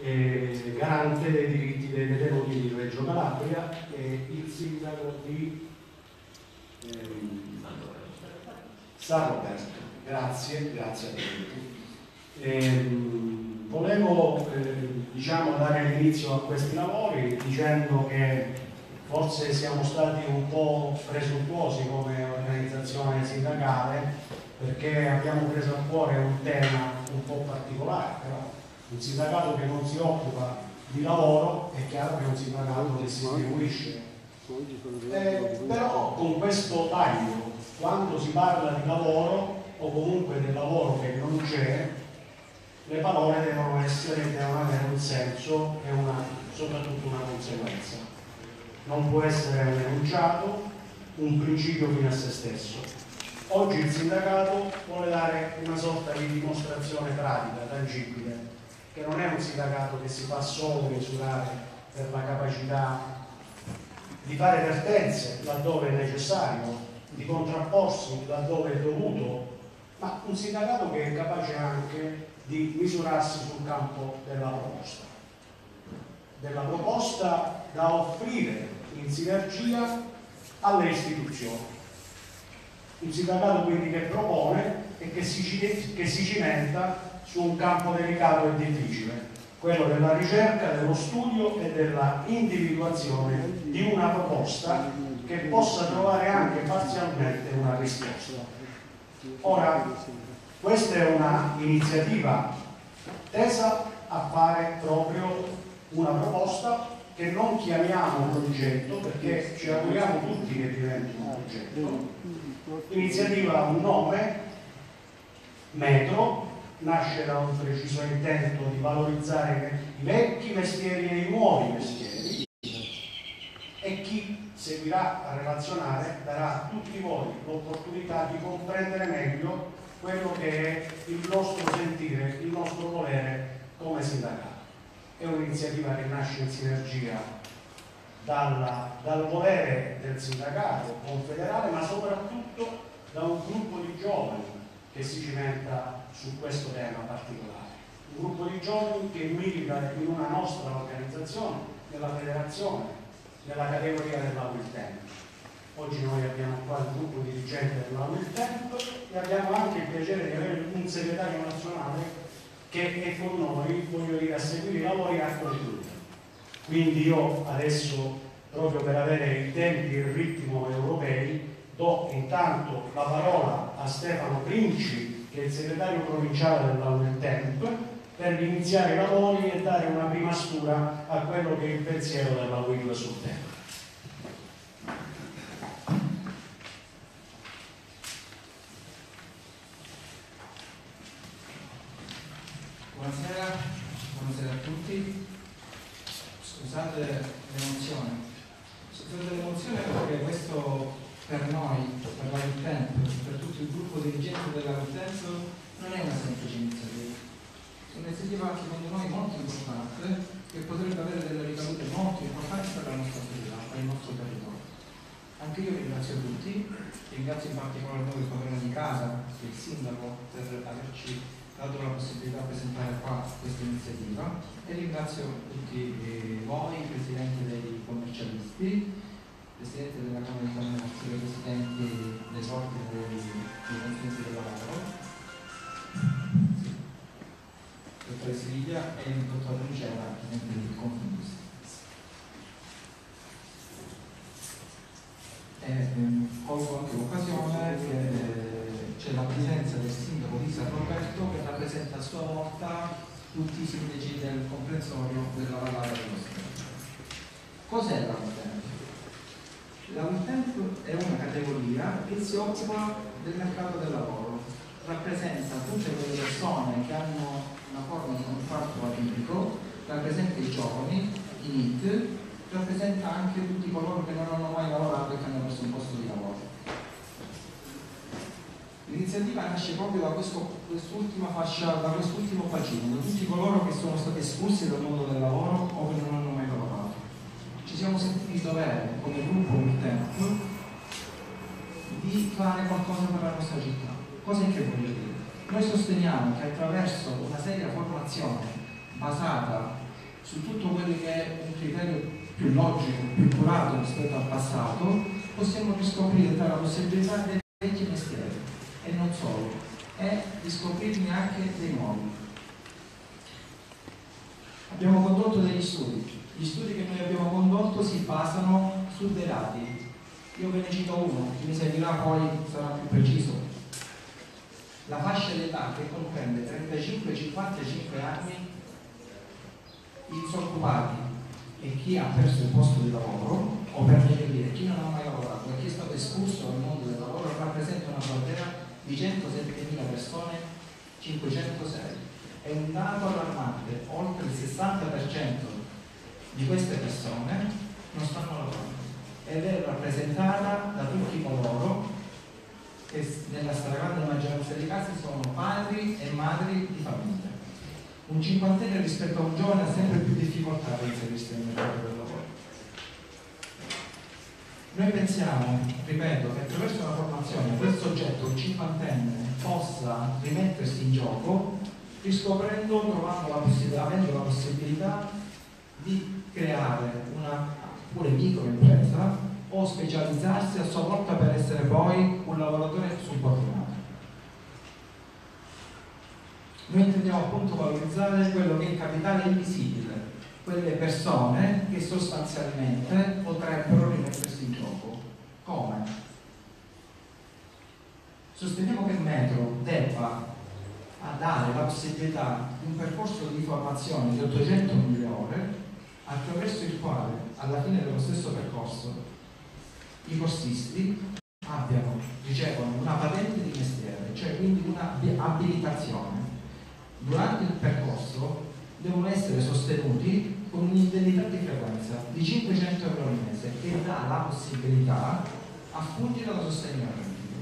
garante dei diritti dei detenuti di Reggio Calabria, e il sindaco di San Roberto. Grazie a tutti. Volevo diciamo, dare l'inizio a questi lavori dicendo che forse siamo stati un po' presuntuosi come organizzazione sindacale, perché abbiamo preso a cuore un tema un po' particolare, però un sindacato che non si occupa di lavoro è chiaro che è un sindacato che si distribuisce. Però con questo taglio, quando si parla di lavoro o comunque del lavoro che non c'è, le parole devono avere un senso e soprattutto una conseguenza. Non può essere un enunciato, un principio fine a se stesso. Oggi il sindacato vuole dare una sorta di dimostrazione pratica, tangibile, che non è un sindacato che si fa solo misurare per la capacità di fare vertenze laddove è necessario, di contrapporsi laddove è dovuto, ma un sindacato che è capace anche di misurarsi sul campo della proposta da offrire in sinergia alle istituzioni. Un sindacato quindi che propone e che si cimenta su un campo delicato e difficile, quello della ricerca, dello studio e della individuazione di una proposta che possa trovare anche parzialmente una risposta. Ora, questa è una iniziativa tesa a fare proprio una proposta che non chiamiamo progetto, perché ci auguriamo tutti che diventi un progetto. L'iniziativa ha un nome, Metro, nasce da un preciso intento di valorizzare i vecchi mestieri e i nuovi mestieri, e chi seguirà a relazionare darà a tutti voi l'opportunità di comprendere meglio quello che è il nostro sentire, il nostro volere come sindacato. È un'iniziativa che nasce in sinergia dal volere del sindacato confederale, ma soprattutto da un gruppo di giovani che si cimenta su questo tema particolare. Un gruppo di giovani che milita in una nostra organizzazione, nella federazione, nella categoria della Wiltemp. Oggi noi abbiamo qua il gruppo dirigente della Wiltemp e abbiamo anche il piacere di avere un segretario nazionale che è con noi, voglio dire, a seguire i lavori a concludere. Quindi io adesso, proprio per avere i tempi e il ritmo europei, do intanto la parola a Stefano Princi, che è il segretario provinciale della Wiltemp, per iniziare i lavori e dare una prima stura a quello che è il pensiero della Will sul tema. Buonasera a tutti. Scusate l'emozione perché questo per noi, per la Wiltemp, per tutto il gruppo dirigente della Wiltemp, non è una semplice iniziativa. È un'iniziativa secondo noi molto importante, che potrebbe avere delle ricadute molto importanti per la nostra società, per il nostro territorio. Anche io ringrazio tutti, ringrazio in particolare noi il padrone di casa, il sindaco, per averci dato la possibilità di presentare qua questa iniziativa, e ringrazio tutti voi, presidenti dei commercialisti, presidente della Camera di Commercio, presidenti dei ordini dei consulenti del lavoro, dottore Siviglia, e il dottor Lucera, presidente del Confindustria. Colgo anche l'occasione che c'è la presenza del sindaco di San Roberto, che rappresenta a sua volta tutti i sindaci del comprensorio della Vallata dello Stretto. Cos'è la Wiltemp? La Wiltemp è una categoria che si occupa del mercato del lavoro, rappresenta tutte quelle persone che hanno una forma di contratto atipico, rappresenta i giovani, i NEET, rappresenta anche tutti coloro che non hanno mai lavorato e che hanno perso un posto di lavoro. L'iniziativa nasce proprio da quest'ultima fascia, da quest'ultimo bacino, da tutti coloro che sono stati espulsi dal mondo del lavoro o che non hanno mai lavorato. Ci siamo sentiti di dovere, come gruppo Wiltemp, di fare qualcosa per la nostra città. Cosa che voglio dire? Noi sosteniamo che attraverso una seria formazione basata su tutto quello che è un criterio più logico, più curato rispetto al passato, possiamo riscoprire tra la possibilità dei vecchi mestieri e non solo, e di scoprirne anche dei nuovi. Abbiamo condotto degli studi. Gli studi che noi abbiamo condotto si basano su dei dati. Io ve ne cito uno, chi mi seguirà poi sarà più preciso. La fascia d'età che comprende 35-55 anni, i disoccupati e chi ha perso il posto di lavoro, o per meglio dire chi non ha mai lavorato e chi è stato espulso dal mondo del lavoro, rappresenta una platea di 107.000 persone, 506. È un dato allarmante: oltre il 60% di queste persone non stanno lavorando ed è rappresentata da tutti coloro che nella stragrande maggioranza dei casi sono padri e madri di famiglia. Un cinquantenne rispetto a un giovane ha sempre più difficoltà ad inserirsi nel mercato del lavoro. Noi pensiamo, ripeto, che attraverso una formazione quel soggetto, il cinquantenne, possa rimettersi in gioco, riscoprendo, avendo la possibilità di creare una pure microimpresa o specializzarsi a sua volta per essere poi un lavoratore subordinato. Noi intendiamo appunto valorizzare quello che è il capitale invisibile, quelle persone che sostanzialmente potrebbero rimettersi in gioco. Come? Sosteniamo che il metro debba dare la possibilità di un percorso di formazione di 800.000 ore, attraverso il quale alla fine dello stesso percorso i corsisti ricevono una patente di mestiere, cioè quindi una abilitazione. Durante il percorso devono essere sostenuti con un'indennità di frequenza di 500 euro al mese che dà la possibilità a fungere da sostegno reddito.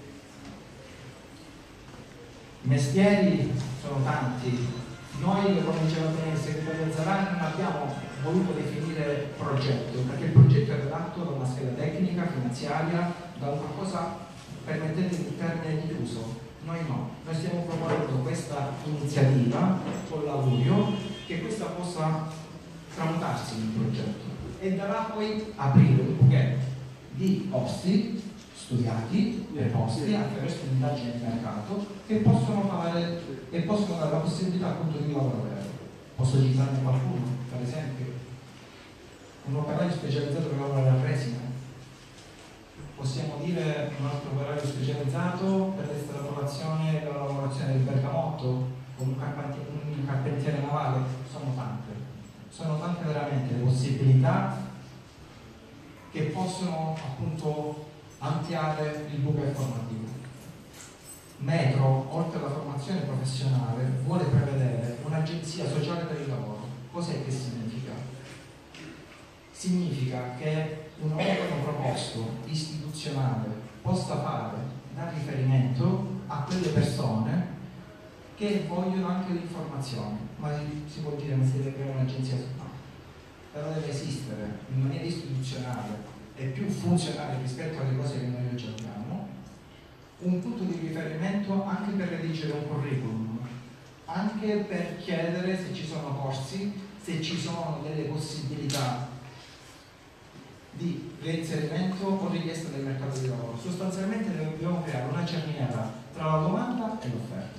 I mestieri sono tanti. Noi, come diceva bene il segretario Zarani, non abbiamo voluto definire progetto, perché il progetto è redatto da una scheda tecnica, finanziaria, da un qualcosa, permettetemi il termine, diffuso. Noi no, noi stiamo promuovendo questa iniziativa con l'augurio che questa possa tramutarsi in un progetto e darà poi aprire un buchet di posti studiati, preposti attraverso un'indagine di mercato che possono fare e possono dare la possibilità appunto di lavoro vero. Posso citarne qualcuno, per esempio un operaio specializzato che lavora alla resina. Possiamo dire un altro operaio specializzato per l'estrapolazione della lavorazione del bergamotto, con un carpentiere navale. Sono tante veramente le possibilità che possono appunto ampliare il buco formativo. Metro, oltre alla formazione professionale, vuole prevedere un'agenzia sociale per il lavoro. Cos'è che significa? Significa che un organo proposto istituzionale possa fare da riferimento a quelle persone che vogliono anche l'informazione, ma si può dire che si deve creare un'agenzia sociale, però deve esistere in maniera istituzionale e più funzionale rispetto alle cose che noi oggi abbiamo, un punto di riferimento anche per redigere un curriculum, anche per chiedere se ci sono corsi, se ci sono delle possibilità di reinserimento o richiesta del mercato di lavoro. Sostanzialmente dobbiamo creare una cerniera tra la domanda e l'offerta.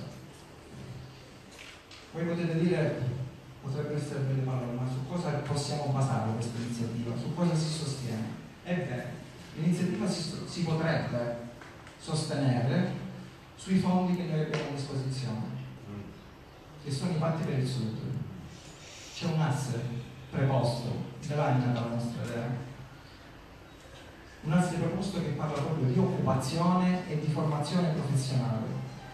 Voi potete dire, potrebbero essere belle parole, ma su cosa possiamo basare questa iniziativa? Su cosa si sostiene? Ebbene, l'iniziativa si potrebbe sostenere sui fondi che noi abbiamo a disposizione, che sono i patti per il Sud. C'è un asse preposto, davanti alla nostra idea. Un asse proposto che parla proprio di occupazione e di formazione professionale.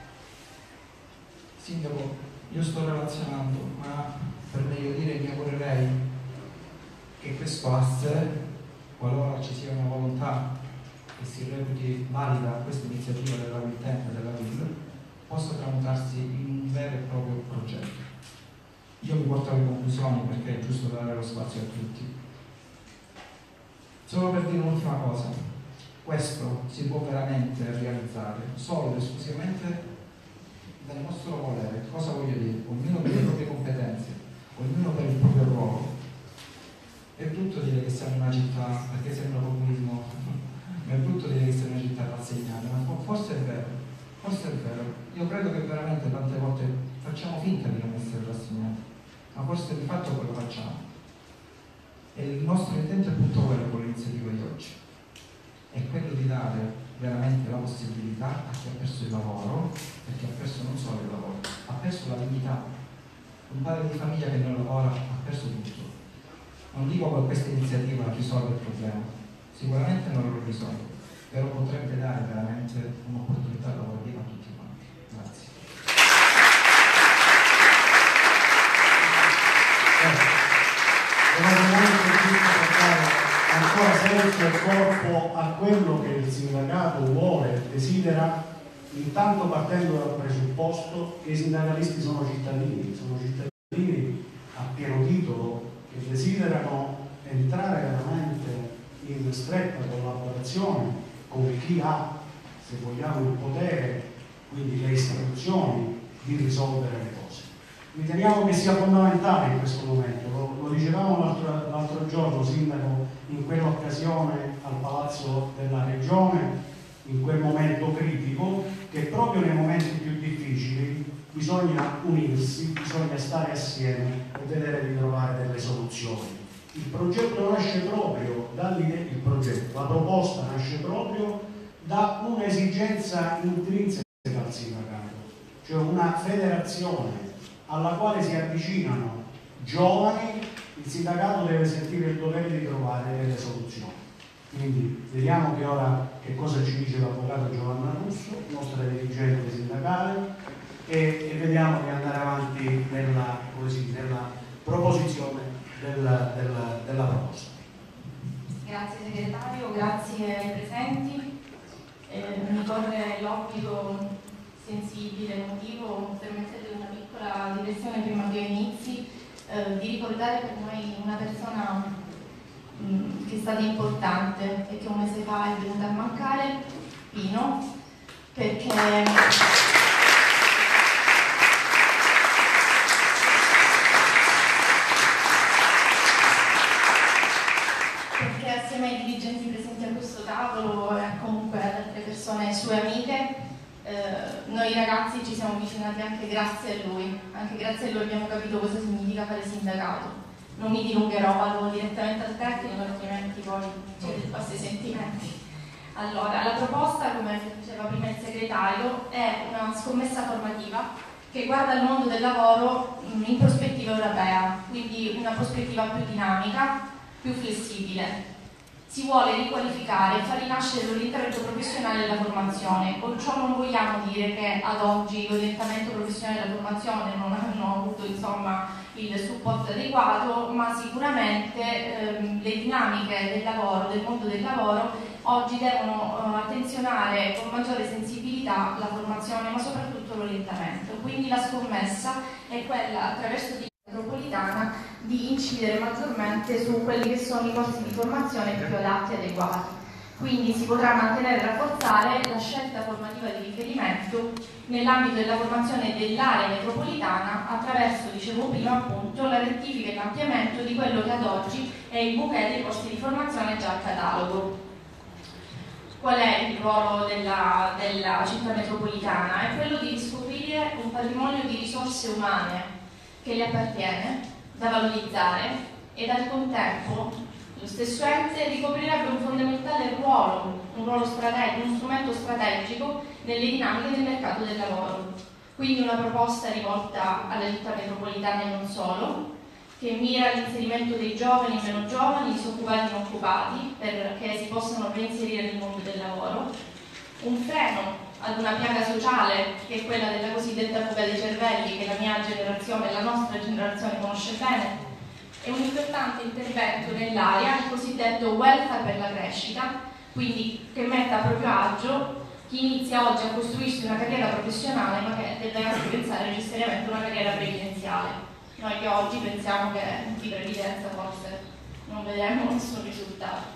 Sindaco, io sto relazionando, ma per meglio dire mi augurerei che questo asse, qualora ci sia una volontà che si reputi valida questa iniziativa della Wiltemp e della WIL, possa tramutarsi in un vero e proprio progetto. Io mi porto alle conclusioni perché è giusto dare lo spazio a tutti. Solo per dire un'ultima cosa, questo si può veramente realizzare solo ed esclusivamente dal nostro volere. Cosa voglio dire? Ognuno per le proprie competenze, ognuno per il proprio ruolo, brutto dire che siamo una città, perché sembra populismo, ma è brutto dire che siamo una città rassegnata, ma forse è vero, forse è vero. Io credo che veramente tante volte facciamo finta di non essere rassegnati, ma forse di fatto quello facciamo. E il nostro intento è appunto quello con l'iniziativa di oggi, è quello di dare veramente la possibilità a chi ha perso il lavoro, perché ha perso non solo il lavoro, ha perso la dignità. Un padre di famiglia che non lavora ha perso tutto. Non dico che questa iniziativa risolve il problema, sicuramente non lo risolve, però potrebbe dare veramente un'opportunità lavorativa a tutti quanti. Grazie. Ancora senso e corpo a quello che il sindacato vuole, desidera, intanto partendo dal presupposto che i sindacalisti sono cittadini a pieno titolo, che desiderano entrare veramente in stretta collaborazione con chi ha, se vogliamo, il potere, quindi le istituzioni, di risolvere le cose. Riteniamo che sia fondamentale in questo momento, lo dicevamo l'altro giorno, Sindaco, in quell'occasione al Palazzo della Regione, in quel momento critico, che proprio nei momenti più difficili bisogna unirsi, bisogna stare assieme e vedere di trovare delle soluzioni. Il progetto nasce proprio la proposta nasce proprio da un'esigenza intrinseca al sindacato, cioè una federazione alla quale si avvicinano giovani. Il sindacato deve sentire il dovere di trovare delle soluzioni. Quindi vediamo che cosa ci dice l'avvocato Giovanna Russo, nostra dirigente sindacale, e vediamo di andare avanti nella proposizione della proposta. Grazie segretario, grazie ai presenti. Mi corre l'obbligo sensibile, emotivo, permettete una piccola digressione prima che inizi, di ricordare per noi una persona che è stata importante e che un mese fa è venuta a mancare, Pino, perché assieme ai dirigenti presenti a questo tavolo e comunque ad altre persone sue amiche, noi ragazzi ci siamo avvicinati anche grazie a lui abbiamo capito cosa significa fare sindacato. Non mi dilungherò, vado direttamente al tecnico, altrimenti poi c'è del passo ai sentimenti. Allora, la proposta, come diceva prima il segretario, è una scommessa formativa che guarda il mondo del lavoro in prospettiva europea, quindi una prospettiva più dinamica, più flessibile. Si vuole riqualificare e far rinascere l'orientamento professionale della formazione. Con ciò non vogliamo dire che ad oggi l'orientamento professionale della formazione non hanno avuto il supporto adeguato, ma sicuramente le dinamiche del lavoro, del mondo del lavoro, oggi devono attenzionare con maggiore sensibilità la formazione, ma soprattutto l'orientamento. Quindi la scommessa è quella, attraverso metropolitana, di incidere maggiormente su quelli che sono i corsi di formazione più adatti e adeguati. Quindi si potrà mantenere e rafforzare la scelta formativa di riferimento nell'ambito della formazione dell'area metropolitana attraverso, dicevo prima, appunto, la rettifica e l'ampliamento di quello che ad oggi è il bouquet dei corsi di formazione già al catalogo. Qual è il ruolo della città metropolitana? È quello di riscoprire un patrimonio di risorse umane che le appartiene, da valorizzare, e al contempo lo stesso ente ricoprirebbe un fondamentale ruolo, uno strumento strategico nelle dinamiche del mercato del lavoro. Quindi una proposta rivolta alla città metropolitana e non solo, che mira all'inserimento dei giovani e meno giovani, disoccupati e inoccupati, perché si possano reinserire nel mondo del lavoro, un freno ad una piaga sociale che è quella della cosiddetta fuga dei cervelli, che la mia generazione e la nostra generazione conosce bene, e un importante intervento nell'area, il cosiddetto welfare per la crescita, quindi che metta a proprio agio chi inizia oggi a costruirsi una carriera professionale ma che deve anche pensare necessariamente a una carriera previdenziale. Noi che oggi pensiamo che di previdenza forse non vedremo nessun risultato.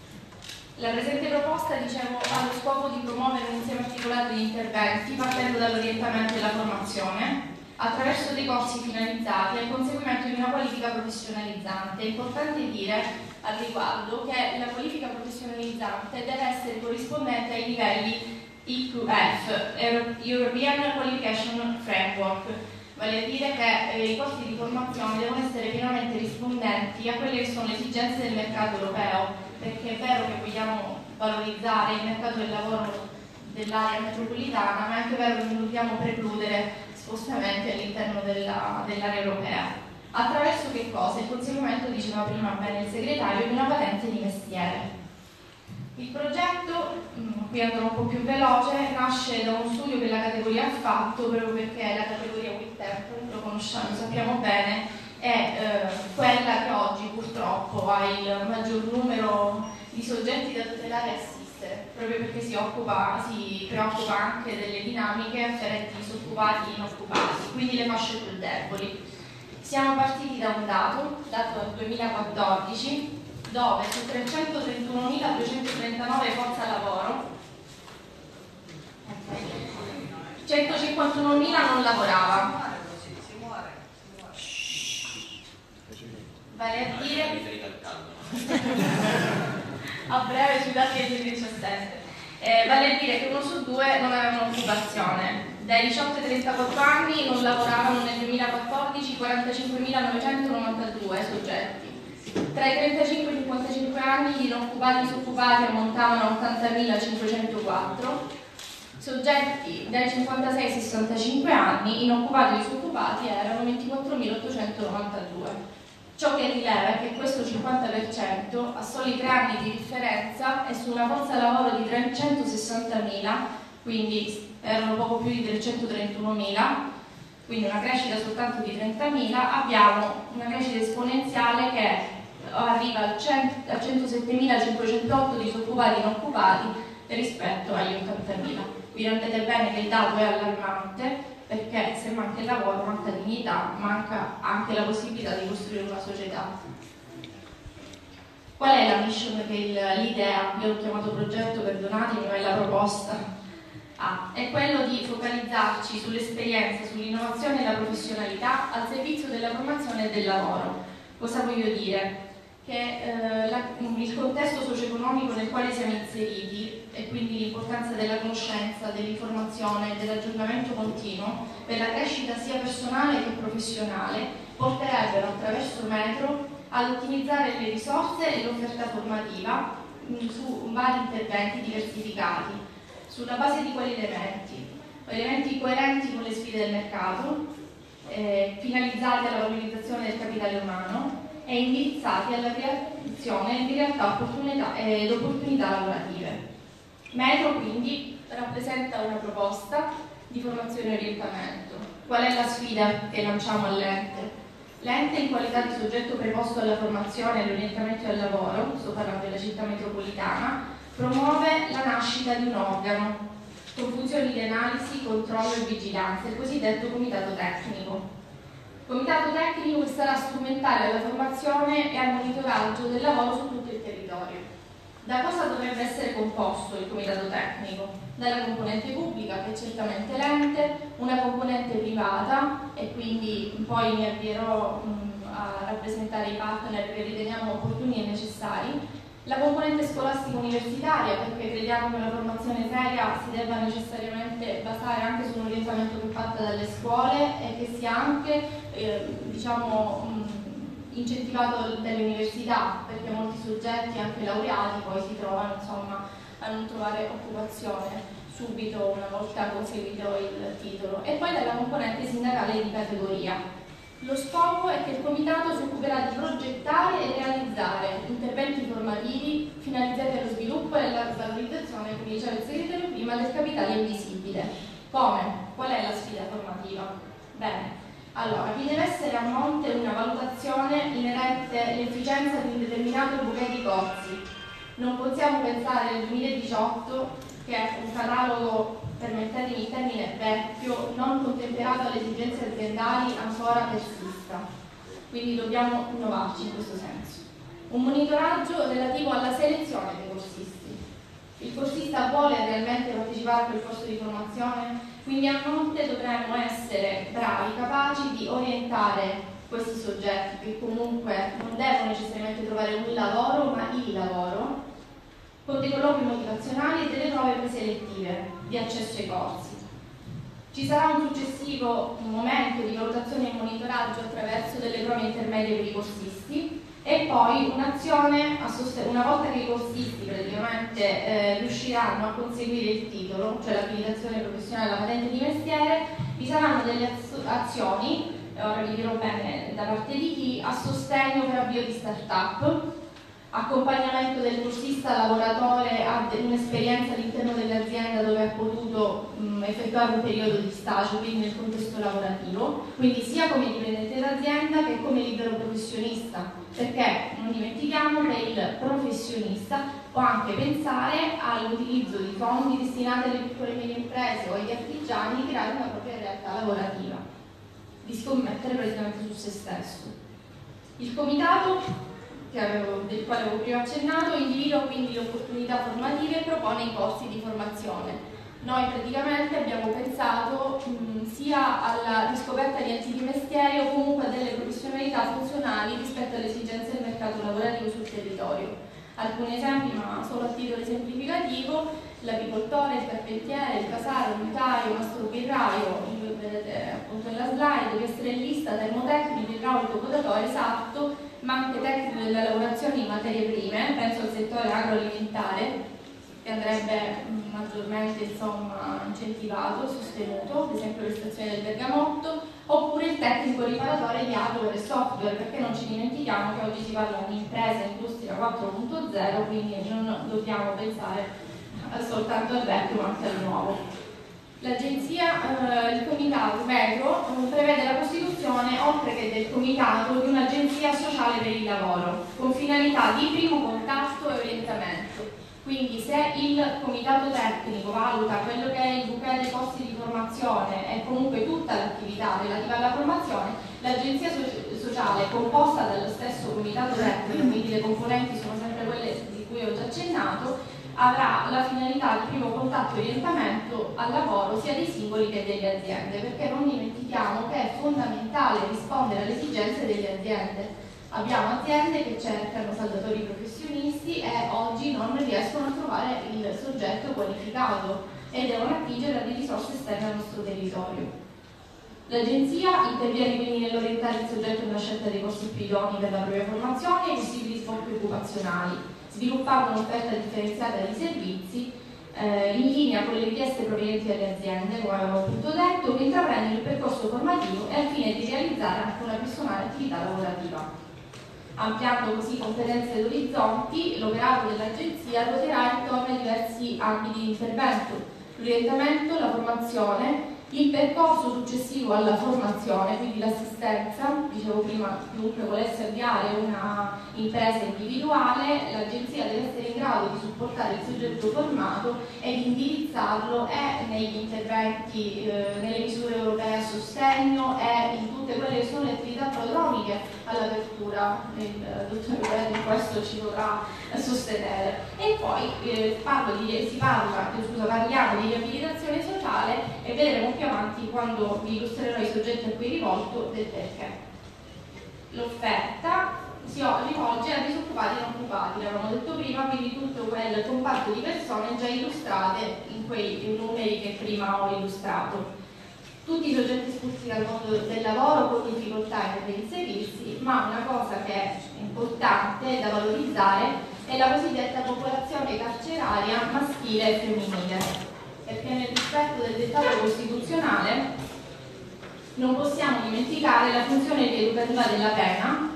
La presente proposta, dicevo, ha lo scopo di promuovere un insieme articolato di interventi partendo dall'orientamento e dalla formazione, attraverso dei corsi finalizzati al conseguimento di una qualifica professionalizzante. È importante dire al riguardo che la qualifica professionalizzante deve essere corrispondente ai livelli EQF, European Qualification Framework, vale a dire che i corsi di formazione devono essere pienamente rispondenti a quelle che sono le esigenze del mercato europeo, perché è vero che vogliamo valorizzare il mercato del lavoro dell'area metropolitana, ma è anche vero che non dobbiamo precludere spostamenti all'interno dell'area europea. Attraverso che cosa? Il conseguimento, diceva prima bene il segretario, di una patente di mestiere. Il progetto, qui andrò un po' più veloce, nasce da uno studio che la categoria ha fatto, proprio perché la categoria WITTEP, lo conosciamo, lo sappiamo bene, è quella che oggi purtroppo ha il maggior numero di soggetti da tutelare e assistere, proprio perché si preoccupa anche delle dinamiche afferenti disoccupati e inoccupati, quindi le fasce più deboli. Siamo partiti da un dato del 2014, dove su 331.239 forza lavoro, 151.000 non lavorava. Vale a dire a breve sui dati del 2017. Vale a dire che 1 su 2 non avevano occupazione. Dai 18 ai 34 anni non lavoravano nel 2014 45.992 soggetti. Tra i 35 e i 55 anni gli inoccupati e disoccupati ammontavano a 80.504. Soggetti dai 56 ai 65 anni, inoccupati e disoccupati, erano 24.892. Ciò che rileva è che questo 50% a soli 3 anni di differenza e su una forza lavoro di 360.000, quindi erano poco più di 331.000, quindi una crescita soltanto di 30.000, abbiamo una crescita esponenziale che arriva a 107.508 disoccupati e inoccupati rispetto agli 80.000. Vi rendete bene che il dato è allarmante, perché se manca il lavoro, manca dignità, manca anche la possibilità di costruire una società. Qual è la mission che l'idea, io l'ho chiamato progetto, perdonatemi, ma è la proposta, è quello di focalizzarci sull'esperienza, sull'innovazione e la professionalità al servizio della formazione e del lavoro. Cosa voglio dire? Che il contesto socio-economico nel quale siamo inseriti e quindi l'importanza della conoscenza, dell'informazione e dell'aggiornamento continuo per la crescita sia personale che professionale porterebbero attraverso Metro ad ottimizzare le risorse e l'offerta formativa su vari interventi diversificati sulla base di quali elementi coerenti con le sfide del mercato, finalizzati alla valorizzazione del capitale umano e indirizzati alla creazione di realtà ed opportunità lavorative. Metro quindi rappresenta una proposta di formazione e orientamento. Qual è la sfida che lanciamo all'ente? L'ente, in qualità di soggetto preposto alla formazione e all'orientamento al lavoro, sto parlando della città metropolitana, promuove la nascita di un organo con funzioni di analisi, controllo e vigilanza, il cosiddetto comitato tecnico. Comitato tecnico che sarà strumentale alla formazione e al monitoraggio del lavoro su tutto il territorio. Da cosa dovrebbe essere composto il comitato tecnico? Dalla componente pubblica, che è certamente l'ente, una componente privata, e quindi poi mi avvierò a rappresentare i partner che riteniamo opportuni e necessari, la componente scolastica universitaria, perché crediamo che una formazione seria si debba necessariamente basare anche su un orientamento che parta dalle scuole e che sia anche incentivato dalle università, perché molti soggetti, anche laureati, poi si trovano a non trovare occupazione subito una volta conseguito il titolo. E poi dalla componente sindacale di categoria. Lo scopo è che il comitato si occuperà di progettare e realizzare interventi formativi finalizzati allo sviluppo e alla valorizzazione, come diceva il segretario prima, del capitale invisibile. Come? Qual è la sfida formativa? Bene, allora, vi deve essere a monte una valutazione inerente all'efficienza di un determinato bouquet di corsi. Non possiamo pensare nel 2018 che un catalogo, permettetemi il termine, vecchio, non contemperato alle esigenze aziendali ancora persista. Quindi dobbiamo innovarci in questo senso. Un monitoraggio relativo alla selezione dei corsisti. Il corsista vuole realmente partecipare a quel corso di formazione? Quindi a monte dovremmo essere bravi, capaci di orientare questi soggetti, che comunque non devono necessariamente trovare un lavoro, ma il lavoro, con dei colloqui motivazionali e delle prove preselettive di accesso ai corsi. Ci sarà un successivo momento di valutazione e monitoraggio attraverso delle prove intermedie per i corsisti e poi un'azione una volta che i corsisti praticamente riusciranno a conseguire il titolo, cioè l'abilitazione professionale, la patente di mestiere, vi saranno delle azioni, ora vi dirò bene da parte di chi, a sostegno per avvio di start-up, accompagnamento del corsista lavoratore a un'esperienza all'interno dell'azienda dove ha potuto effettuare un periodo di stage, quindi nel contesto lavorativo, quindi sia come dipendente d'azienda che come libero professionista, perché non dimentichiamo che il professionista può anche pensare all'utilizzo di fondi destinati alle piccole e medie imprese o agli artigiani di creare una propria realtà lavorativa, di scommettere praticamente su se stesso. Il comitato del quale avevo prima accennato, individua quindi le opportunità formative e propone i corsi di formazione. Noi praticamente abbiamo pensato sia alla riscoperta di enti di mestiere o comunque a delle professionalità funzionali rispetto alle esigenze del mercato lavorativo sul territorio. Alcuni esempi, ma solo a titolo esemplificativo: l'apicoltore, il carpentiere, il casaro, il notaio, il mastro birraio, vedete appunto nella slide, il piastrellista, termotecnico, idraulico, potatore, esatto, ma anche tecnico della lavorazione di materie prime, penso al settore agroalimentare, che andrebbe maggiormente incentivato, sostenuto, ad esempio le stazioni del Bergamotto, oppure il tecnico riparatore di hardware e software, perché non ci dimentichiamo che oggi si parla di impresa e industria 4.0, quindi non dobbiamo pensare soltanto al vecchio ma anche al nuovo. L'agenzia, il comitato Metro prevede la costituzione, oltre che del comitato, di un'agenzia sociale per il lavoro, con finalità di primo contatto e orientamento. Quindi se il comitato tecnico valuta quello che è il bouquet dei corsi di formazione e comunque tutta l'attività relativa alla formazione, l'agenzia sociale, composta dallo stesso comitato tecnico, quindi le componenti sono sempre quelle di cui ho già accennato, avrà la finalità di primo contatto e orientamento al lavoro sia dei singoli che delle aziende, perché non dimentichiamo che è fondamentale rispondere alle esigenze delle aziende. Abbiamo aziende che cercano saldatori professionisti e oggi non riescono a trovare il soggetto qualificato e devono attingere a delle risorse esterne al nostro territorio. L'agenzia interviene quindi nell'orientare il soggetto a una scelta dei corsi più idonei per la propria formazione e i possibili sbocchi occupazionali, sviluppando un'offerta differenziata di servizi in linea con le richieste provenienti dalle aziende, come avevo appunto detto, che intraprendono il percorso formativo e al fine di realizzare anche una personale attività lavorativa. Ampliando così competenze ed orizzonti, l'operato dell'agenzia ruoterà intorno a diversi ambiti di intervento: l'orientamento, la formazione, il percorso successivo alla formazione, quindi l'assistenza. Dicevo prima, chiunque volesse avviare una impresa individuale, l'agenzia deve essere in grado di supportare il soggetto formato e di indirizzarlo negli interventi, nelle misure europee a sostegno e in tutte quelle che sono le attività prodromiche all'apertura. Il dottor Roberto in questo ci dovrà sostenere. E poi parliamo di riabilitazione sociale e vedremo più avanti, quando vi illustrerò i soggetti a cui rivolto, del perché. L'offerta si rivolge a disoccupati e non occupati, l'avevamo detto prima, quindi tutto quel comparto di persone già illustrate in quei numeri che prima ho illustrato. Tutti i soggetti espulsi dal mondo del lavoro con difficoltà per inserirsi, ma una cosa che è importante da valorizzare è la cosiddetta popolazione carceraria maschile e femminile, perché nel rispetto del dettato costituzionale non possiamo dimenticare la funzione rieducativa della pena,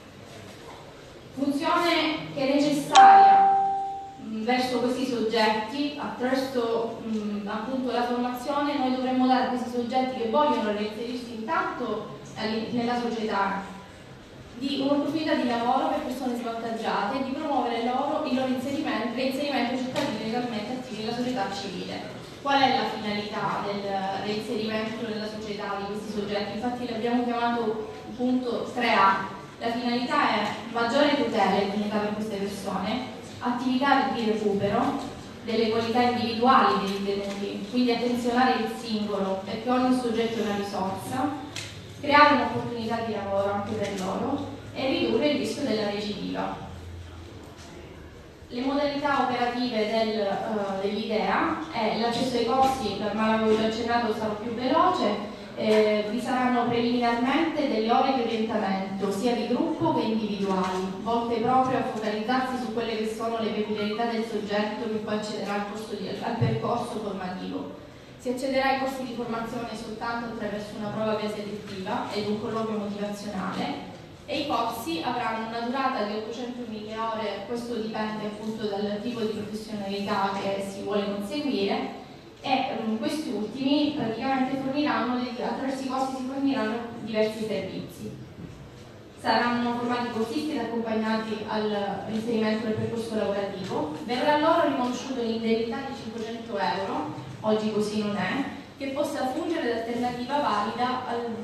funzione che è necessaria verso questi soggetti. Attraverso appunto la formazione noi dovremmo dare a questi soggetti che vogliono reinserirsi intanto nella società di un'opportunità di lavoro per persone svantaggiate e di promuovere il loro reinserimento cittadini legalmente attivi nella società civile. Qual è la finalità del reinserimento nella società di questi soggetti? Infatti l'abbiamo chiamato punto 3A. La finalità è maggiore tutela e dignità per queste persone, attività di recupero delle qualità individuali dei detenuti, quindi attenzionare il singolo, perché ogni soggetto è una risorsa, creare un'opportunità di lavoro anche per loro e ridurre il rischio della recidiva. Le modalità operative dell'idea è l'accesso ai corsi, ma l'avevo già accennato, sarò più veloce. Vi saranno preliminarmente delle ore di orientamento sia di gruppo che individuali, volte proprio a focalizzarsi su quelle che sono le peculiarità del soggetto che poi accederà al percorso formativo. Si accederà ai corsi di formazione soltanto attraverso una prova preselettiva ed un colloquio motivazionale, e i corsi avranno una durata di 800.000 ore, questo dipende appunto dal tipo di professionalità che si vuole conseguire, e questi ultimi praticamente attraverso i corsi si forniranno diversi servizi. Saranno formati corsisti ed accompagnati all'inserimento del percorso lavorativo. Verrà loro riconosciuta un'indennità di 500 euro, oggi così non è, che possa fungere da alternativa valida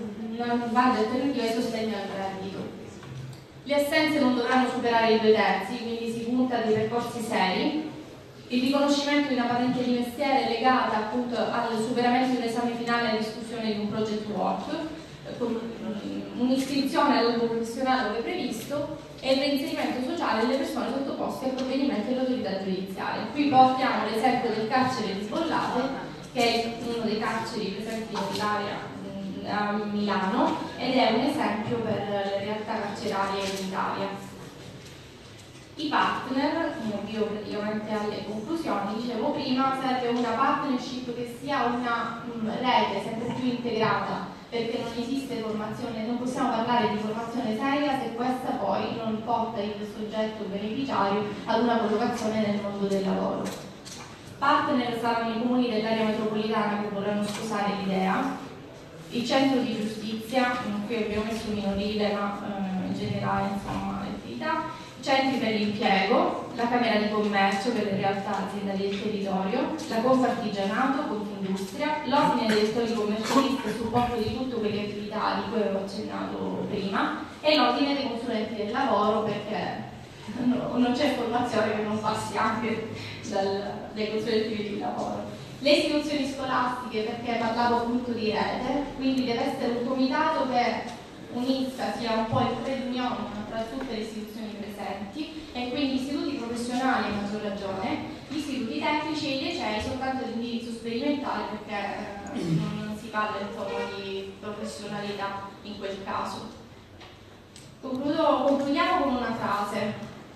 ai sostegni al reddito. Le assenze non dovranno superare i 2/3, quindi si punta a dei percorsi seri. Il riconoscimento di una patente di mestiere legata appunto al superamento di un esame finale e alla discussione di un project work, con un'iscrizione all'albo professionale dove previsto, e il reinserimento sociale delle persone sottoposte a provvedimenti dell'autorità giudiziaria. Qui portiamo l'esempio del carcere di Bollate, che è uno dei carceri presenti nell'area a Milano ed è un esempio per le realtà carcerarie in Italia. I partner, io praticamente alle conclusioni, dicevo prima, serve una partnership che sia una rete sempre più integrata, perché non esiste formazione, non possiamo parlare di formazione seria se questa poi non porta il soggetto beneficiario ad una collocazione nel mondo del lavoro. Partner saranno i comuni dell'area metropolitana che vorranno sposare l'idea, il centro di giustizia, qui abbiamo messo minorile ma in generale insomma l'attività, centri per l'impiego, la Camera di Commercio per le realtà aziendali del territorio, la Confartigianato, Confindustria, l'Ordine dei settori commercialisti a supporto di tutte quelle attività di cui avevo accennato prima, e l'Ordine dei consulenti del lavoro, perché non c'è formazione che non passi anche dai consulenti del lavoro. Le istituzioni scolastiche, perché parlavo appunto di rete, quindi deve essere un comitato che unisca, sia un po' il trade union tra tutte le istituzioni presenti, e quindi istituti professionali a maggior ragione, gli istituti tecnici e i licei soltanto di indirizzo sperimentale, perché non si parla insomma di professionalità in quel caso. Concludiamo con una frase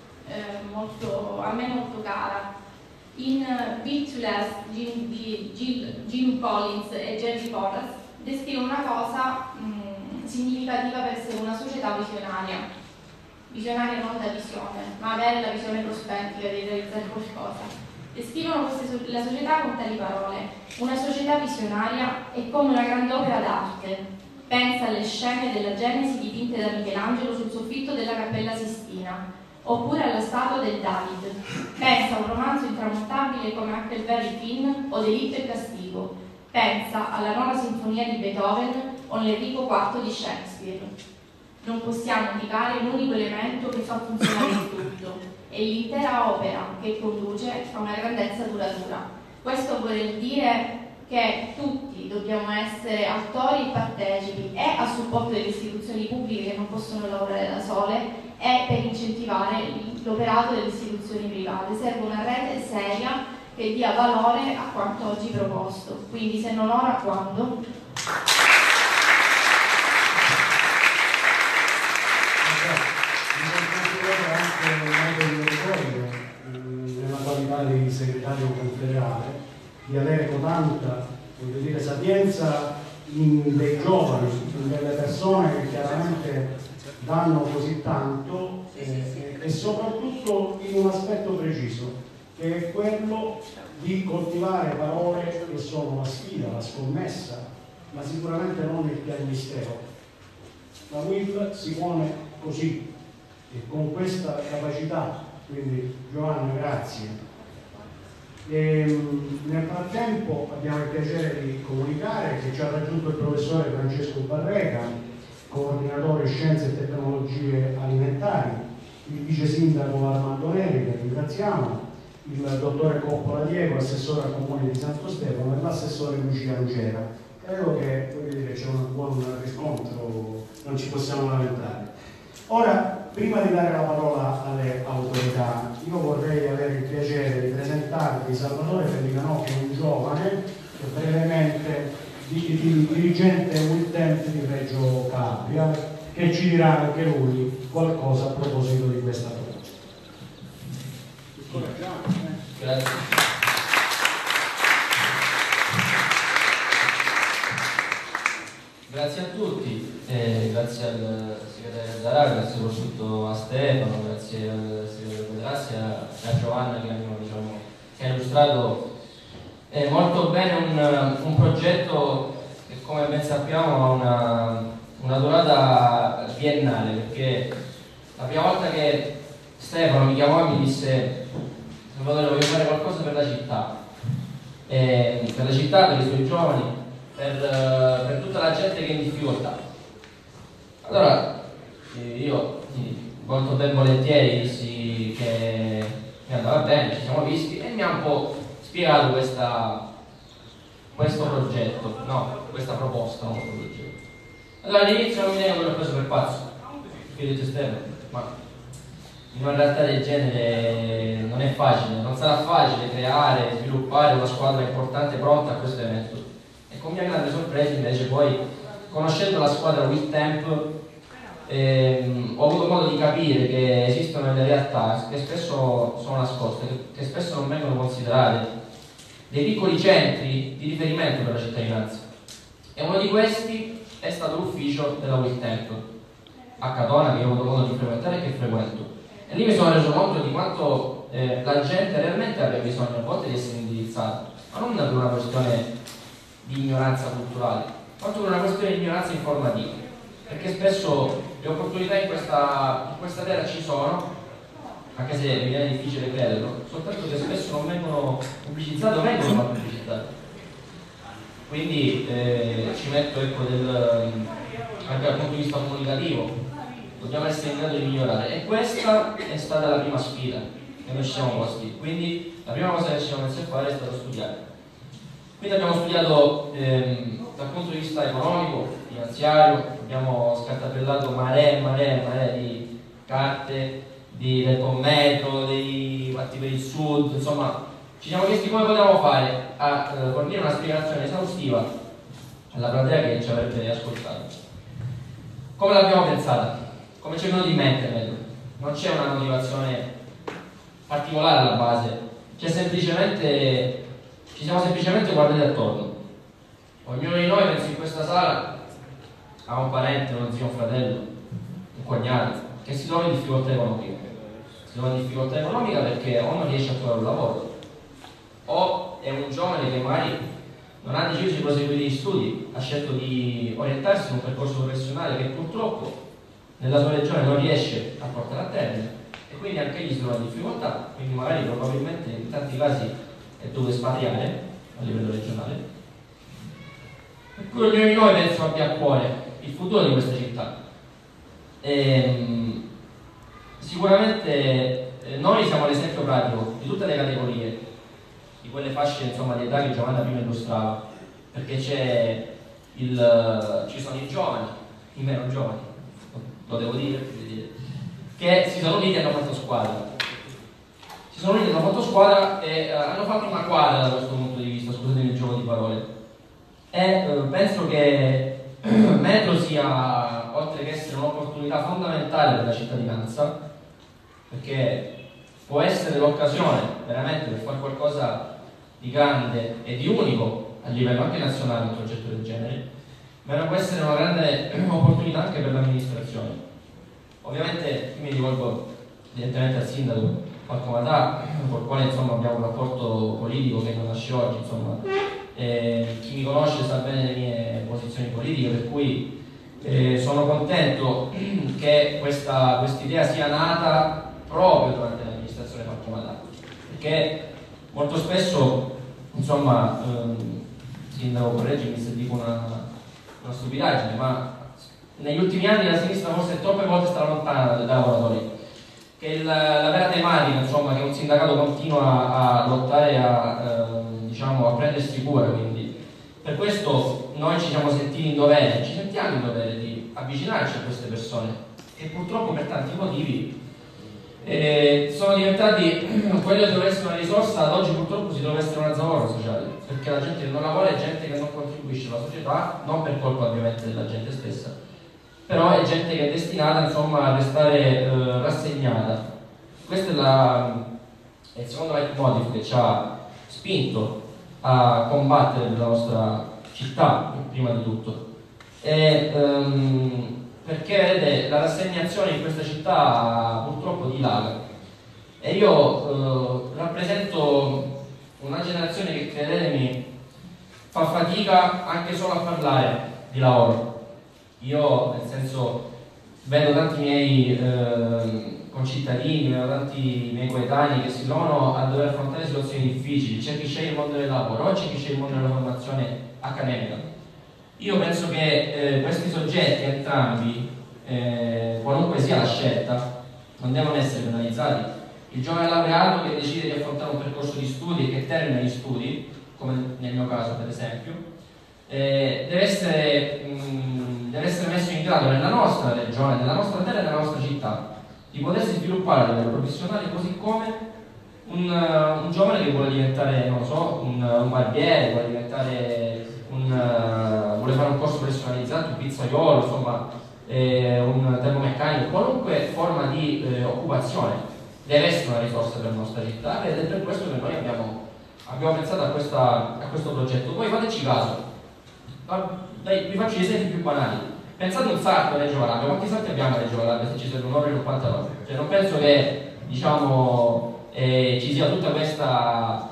a me molto cara. In Built to Last di Jim Collins e Jerry Porras descrive una cosa significativa per essere una società visionaria non da visione, ma avere la visione prospettica di realizzare qualcosa. Descrivono la società con tali parole: una società visionaria è come una grande opera d'arte. Pensa alle scene della Genesi dipinte da Michelangelo sul soffitto della Cappella Sistina, oppure alla statua del David. Pensa a un romanzo intramontabile come Huckleberry Finn o Delitto e Castigo. Pensa alla nuova sinfonia di Beethoven o l'Enrico IV di Shakespeare. Non possiamo indicare un unico elemento che fa funzionare il tutto, e l'intera opera che conduce a una grandezza duratura. Questo vuol dire che tutti dobbiamo essere attori e partecipi, e a supporto delle istituzioni pubbliche che non possono lavorare da sole, e per incentivare l'operato delle istituzioni private. Serve una rete seria che dia valore a quanto oggi proposto. Quindi se non ora, quando? Nella qualità di segretario confederale, di avere tanta, voglio dire, sapienza in dei giovani, in delle persone che chiaramente danno così tanto, e soprattutto in un aspetto preciso, che è quello di coltivare parole che sono la sfida, la scommessa, ma sicuramente non il piagnisteo. La WIL si pone così, e con questa capacità, quindi Giovanna, grazie. Nel frattempo abbiamo il piacere di comunicare che ci ha raggiunto il professore Francesco Barreca, coordinatore Scienze e Tecnologie Alimentari, il vice sindaco Armando Neri, che ringraziamo, il dottore Coppola Diego, assessore al comune di Santo Stefano, e l'assessore Lucia Angera, Credo che, voglio dire, c'è un buon riscontro, non ci possiamo lamentare. Ora, prima di dare la parola alle autorità, io vorrei avere il piacere di presentarvi Salvatore Fellicanò, che è un giovane, brevemente dirigente Will Temp di Reggio Calabria, che ci dirà anche lui qualcosa a proposito di questa proposta. Grazie. Grazie a tutti, grazie al segretario Zarà, grazie soprattutto a Stefano, grazie al segretario Pedrassi e a Giovanna che ha illustrato molto bene un progetto che, come ben sappiamo, ha una durata biennale, perché la prima volta che Stefano mi chiamò e mi disse: Salvatore, voglio fare qualcosa per la città, per i suoi giovani, per tutta la gente che è in difficoltà. Allora io molto ben volentieri dissi che mi andava bene, ci siamo visti e mi ha un po' spiegato questo progetto, no, questa proposta, non questo progetto. Allora all'inizio non mi l'ho preso per pazzo, perché ho detto: Stefano, ma in una realtà del genere non è facile, non sarà facile creare, sviluppare una squadra importante pronta a questo evento. E con mia grande sorpresa invece poi, conoscendo la squadra Will Temp, ho avuto modo di capire che esistono delle realtà che spesso sono nascoste, che spesso non vengono considerate, dei piccoli centri di riferimento per la cittadinanza. E uno di questi è stato l'ufficio della Will Temp a Catona, che io ho avuto modo di frequentare e che frequento. E lì mi sono reso conto di quanto la gente realmente abbia bisogno a volte di essere indirizzata, ma non per una questione di ignoranza culturale, quanto per una questione di ignoranza informativa, perché spesso le opportunità in questa terra ci sono, anche se mi viene difficile crederlo, soltanto che spesso non vengono pubblicizzate o vengono mal pubblicizzate. Quindi ci metto, ecco, anche dal punto di vista comunicativo dobbiamo essere in grado di migliorare, e questa è stata la prima sfida che noi ci siamo posti. Quindi la prima cosa che ci siamo messi a fare è stato studiare. Quindi abbiamo studiato dal punto di vista economico, finanziario, abbiamo scartapellato mare di carte, del commetro, dei patti per il sud, insomma ci siamo chiesti come potevamo fare a fornire una spiegazione esaustiva alla platea che ci avrebbe ascoltato. Come l'abbiamo pensata? Come ci è venuto in mente meglio? Non c'è una motivazione particolare alla base, ci siamo semplicemente guardati attorno. Ognuno di noi, penso, in questa sala ha un parente, uno zio, un fratello, un cognato che si trova in difficoltà economica. Si trova in difficoltà economica perché o non riesce a trovare un lavoro, o è un giovane che magari non ha deciso di proseguire gli studi, ha scelto di orientarsi in un percorso professionale che purtroppo nella sua regione non riesce a portare a termine, e quindi anche egli si trova in difficoltà, quindi magari probabilmente in tanti casi è dovuto espatriare a livello regionale. Per cui ognuno di noi, penso, abbia a cuore il futuro di questa città. Sicuramente noi siamo l'esempio pratico di tutte le categorie, di quelle fasce, insomma, di età che Giovanna prima illustrava, perché ci sono i giovani, i meno giovani, lo devo dire, che si sono uniti e hanno fatto squadra. Si sono uniti, hanno fatto squadra e hanno fatto una quadra da questo punto di vista, scusatemi il gioco di parole. E penso che Metro sia, oltre che essere un'opportunità fondamentale per la cittadinanza, perché può essere l'occasione veramente per fare qualcosa di grande e di unico a livello anche nazionale, un progetto del genere, ma può essere una grande opportunità anche per l'amministrazione. Ovviamente mi rivolgo direttamente al sindaco Falco Matà, con il quale, insomma, abbiamo un rapporto politico che non nasce oggi, insomma. Chi mi conosce sa bene le mie posizioni politiche, per cui sono contento che questa idea sia nata proprio durante l'amministrazione Falco Matà, perché molto spesso, insomma, sindaco, correggimi se dico una stupidaggine, ma negli ultimi anni la sinistra forse troppe volte sta lontana dai lavoratori, che la vera tematica, insomma, che un sindacato continua a lottare, diciamo, a prendersi cura. Quindi per questo noi ci siamo sentiti in dovere, ci sentiamo in dovere di avvicinarci a queste persone che purtroppo per tanti motivi sono diventati quello che doveva essere una risorsa, ad oggi purtroppo si doveva essere una zavorra sociale, perché la gente che non lavora è gente che non contribuisce alla società, non per colpa ovviamente della gente stessa, però è gente che è destinata insomma a restare rassegnata. Questo è il secondo leitmotiv che ci ha spinto a combattere per la nostra città, prima di tutto. Perché vedete, la rassegnazione in questa città purtroppo dilaga. E io rappresento una generazione che, credetemi, fa fatica anche solo a parlare di lavoro. Io, nel senso, vedo tanti miei concittadini, vedo tanti miei coetanei che si trovano a dover affrontare situazioni difficili. C'è chi sceglie il mondo del lavoro, c'è chi sceglie il mondo della formazione accademica. Io penso che questi soggetti entrambi, qualunque sia la scelta, non devono essere penalizzati. Il giovane laureato che decide di affrontare un percorso di studi e che termina gli studi, come nel mio caso per esempio, deve essere messo in grado nella nostra regione, nella nostra terra e nella nostra città di potersi sviluppare a livello professionale, così come un giovane che vuole diventare, non so, un barbiere, vuole diventare vuole fare un corso professionalizzato, un pizzaiolo, insomma, un termomeccanico, qualunque forma di occupazione deve essere una risorsa per la nostra città, ed è per questo che noi abbiamo pensato a questo progetto. Poi fateci caso, vi faccio gli esempi più banali. Pensate un salto a Reggio Calabria, quanti salti abbiamo a Reggio Calabria se ci serve un'ora e 99? Cioè non penso che, diciamo, ci sia tutta questa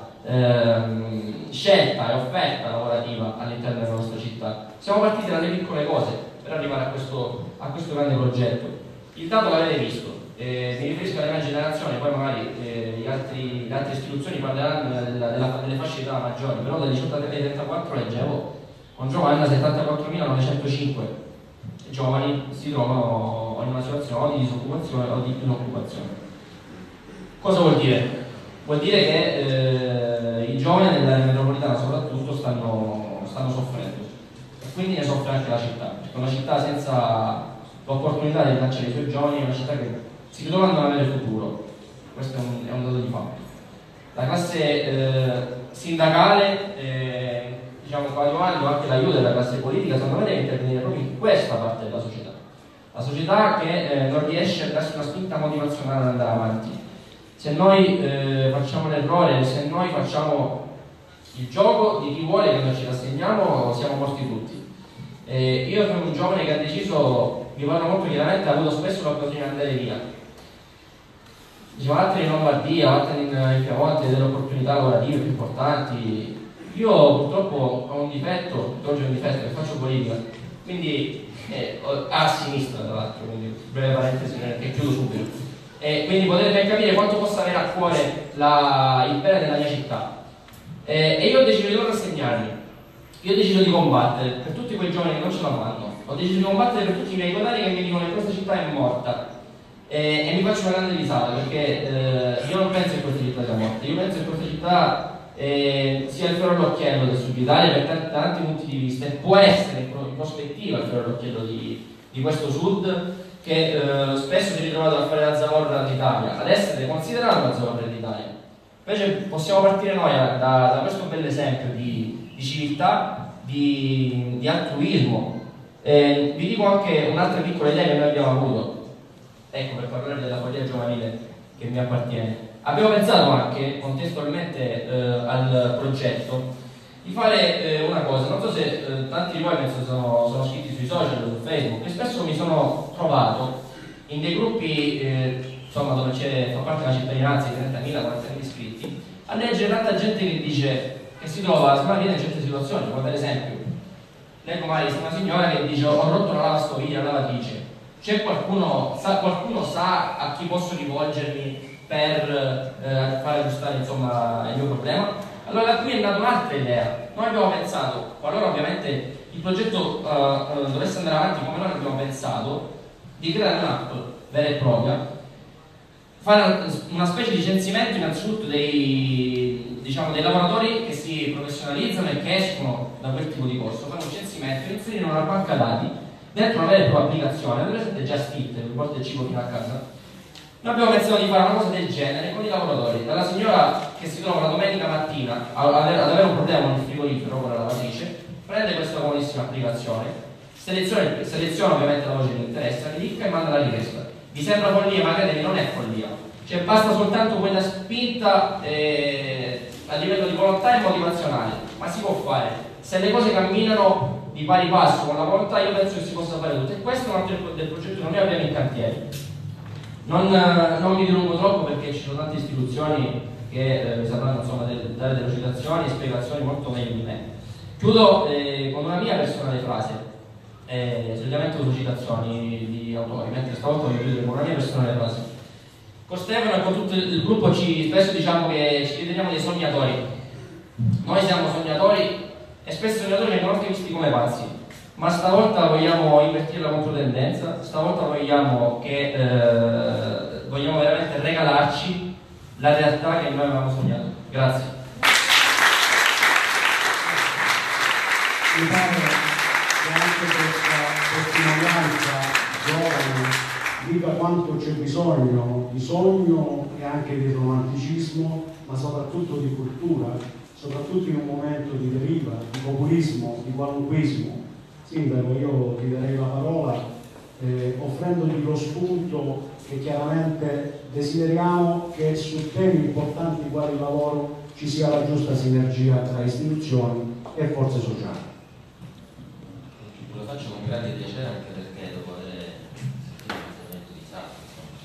scelta e offerta lavorativa all'interno della nostra città. Siamo partiti dalle piccole cose per arrivare a questo grande progetto. Il dato l'avete visto, mi riferisco alla mia generazione, poi magari le altre istituzioni parleranno delle fasce di età maggiori, però dai 18 ai 34 leggevo con Giovanna 74.905 giovani si trovano in una situazione o di disoccupazione o di inoccupazione. Cosa vuol dire? Vuol dire che i giovani nell'area metropolitana soprattutto stanno soffrendo, e quindi ne soffre anche la città, perché una città senza l'opportunità di lanciare i suoi giovani è una città che si ritrova a non avere futuro. Questo è un dato di fatto. La classe sindacale, diciamo, coadiuvando anche l'aiuto della classe politica, secondo me deve intervenire proprio in questa parte della società. La società che non riesce a darsi una spinta motivazionale ad andare avanti. Se noi facciamo l'errore, se noi facciamo il gioco di chi vuole che noi ci rassegniamo, siamo morti tutti. Io sono un giovane che ha deciso, mi parlo molto chiaramente, ha avuto spesso l'occasione di andare via. Diciamo, altri in Lombardia, altri in Piemonte, delle opportunità lavorative più importanti. Io purtroppo ho un difetto, oggi ho un difetto, che faccio politica, quindi a sinistra tra l'altro, quindi breve parentesi che chiudo subito. Quindi potete ben capire quanto possa avere a cuore il bene della mia città. E io ho deciso di non rassegnarmi, io ho deciso di combattere per tutti quei giovani che non ce la fanno, ho deciso di combattere per tutti i miei coetanei che mi dicono che questa città è morta. E mi faccio una grande risata, perché io non penso che questa città sia morta, io penso che questa città sia il ferro all'occhiello del Sud Italia per tanti punti di vista, e può essere in prospettiva il ferro all'occhiello di questo Sud che spesso si è ritrovato a fare la zavorra d'Italia, ad essere considerato la zavorra d'Italia. Invece possiamo partire noi da questo bel esempio di civiltà, di altruismo. Vi dico anche un'altra piccola idea che noi abbiamo avuto, ecco, per parlare della follia giovanile che mi appartiene. Abbiamo pensato anche contestualmente al progetto di fare una cosa. Non so se tanti di voi penso sono iscritti sui social, su Facebook, e spesso mi sono trovato in dei gruppi insomma, dove fa parte una cittadinanza di 30.000, 40.000 iscritti, a leggere tanta gente che dice che si trova smarrita in certe situazioni, come per esempio leggo mai una signora che dice: ho rotto la lavastoviglie, la lavatrice, c'è qualcuno sa a chi posso rivolgermi per far aggiustare insomma il mio problema? Allora da qui è nata un'altra idea. Noi abbiamo pensato, qualora ovviamente il progetto dovesse andare avanti come noi abbiamo pensato, di creare un'app vera e propria fare una specie di censimento innanzitutto dei lavoratori che si professionalizzano e che escono da quel tipo di corso, fare un censimento, inserire in una banca dati dentro una vera e propria applicazione, avete già scritte, vi portate il cibo fino a casa. Noi abbiamo pensato di fare una cosa del genere con i lavoratori, dalla signora che si trova la domenica mattina ad avere un problema con il frigorifero, con la lavatrice, prende questa buonissima applicazione, seleziona ovviamente la voce che interessa, clicca e manda la richiesta. Vi sembra follia, ma credetemi, non è follia. Cioè basta soltanto quella spinta a livello di volontà e motivazionale, ma si può fare. Se le cose camminano di pari passo con la volontà, io penso che si possa fare tutto. E questo è un altro del progetto che noi abbiamo in cantiere. Non mi dilungo troppo perché ci sono tante istituzioni che mi sapranno dare delle citazioni e spiegazioni molto meglio di me. Chiudo con una mia personale frase. Solitamente uso citazioni di autori, mentre stavolta voglio chiudere con una mia personale frase. Con Stefano e con tutto il gruppo spesso diciamo che ci riteniamo dei sognatori. Noi siamo sognatori e spesso i sognatori vengono anche visti come pazzi, ma stavolta vogliamo invertire la controtendenza, stavolta vogliamo veramente regalarci la realtà che noi avevamo sognato. Grazie. Mi pare che anche questa testimonianza giovane dica quanto c'è bisogno di sogno e anche di romanticismo, ma soprattutto di cultura, soprattutto in un momento di deriva, di populismo, di qualunquismo. Sindaco, io ti darei la parola offrendogli lo spunto che chiaramente desideriamo che su temi importanti quali il lavoro ci sia la giusta sinergia tra istituzioni e forze sociali. Lo faccio con grande piacere anche perché dopo aver sentito l'intervento di Sato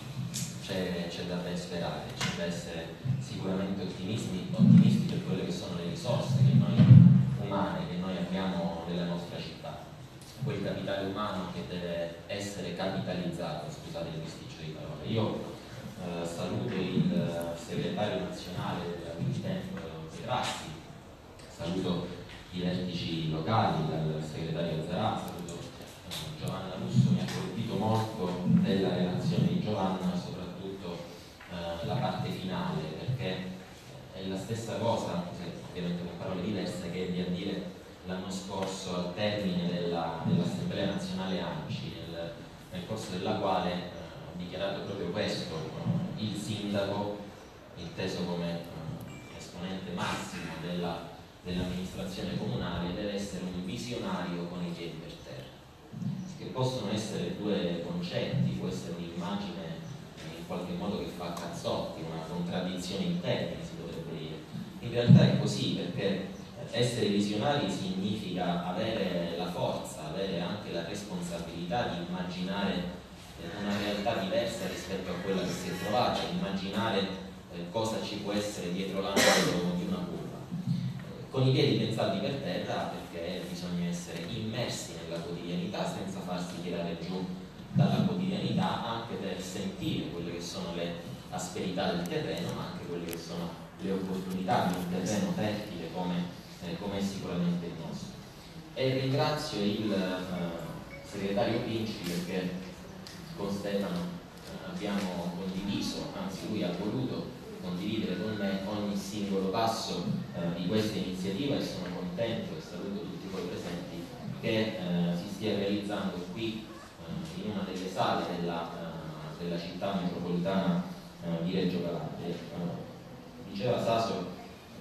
c'è da ben sperare, c'è da essere sicuramente ottimisti per quelle che sono le risorse che noi umane che noi abbiamo nella nostra città, quel capitale umano che deve essere capitalizzato, scusate il bisticcio di parole. Io saluto il segretario nazionale della Witemp Petrassi, saluto i vertici locali, dal segretario Zarà, saluto Giovanna Russo. Mi ha colpito molto della relazione di Giovanna, soprattutto la parte finale, perché è la stessa cosa, ovviamente con parole diverse, che ebbi a dire l'anno scorso al termine dell'Assemblea Nazionale ANCI, nel corso della quale ho dichiarato proprio questo: il sindaco, inteso come esponente massimo dell'amministrazione comunale, deve essere un visionario con i piedi per terra, che possono essere due concetti, può essere un'immagine in qualche modo che fa cazzotti, una contraddizione in termini si potrebbe dire. In realtà è così, perché essere visionari significa avere la forza, avere anche la responsabilità di immaginare una realtà diversa rispetto a quella che si è trovata, immaginare cosa ci può essere dietro l'angolo di una curva. Con i piedi ben saldi per terra, perché bisogna essere immersi nella quotidianità senza farsi tirare giù dalla quotidianità, anche per sentire quelle che sono le asperità del terreno, ma anche quelle che sono le opportunità di un terreno fertile come è sicuramente il nostro. E ringrazio il segretario Pinci perché con Stefano abbiamo condiviso, anzi lui ha voluto condividere con me ogni singolo passo di questa iniziativa, e sono contento e saluto tutti voi presenti che si stia realizzando qui in una delle sale della città metropolitana di Reggio Calabria. Diceva Saso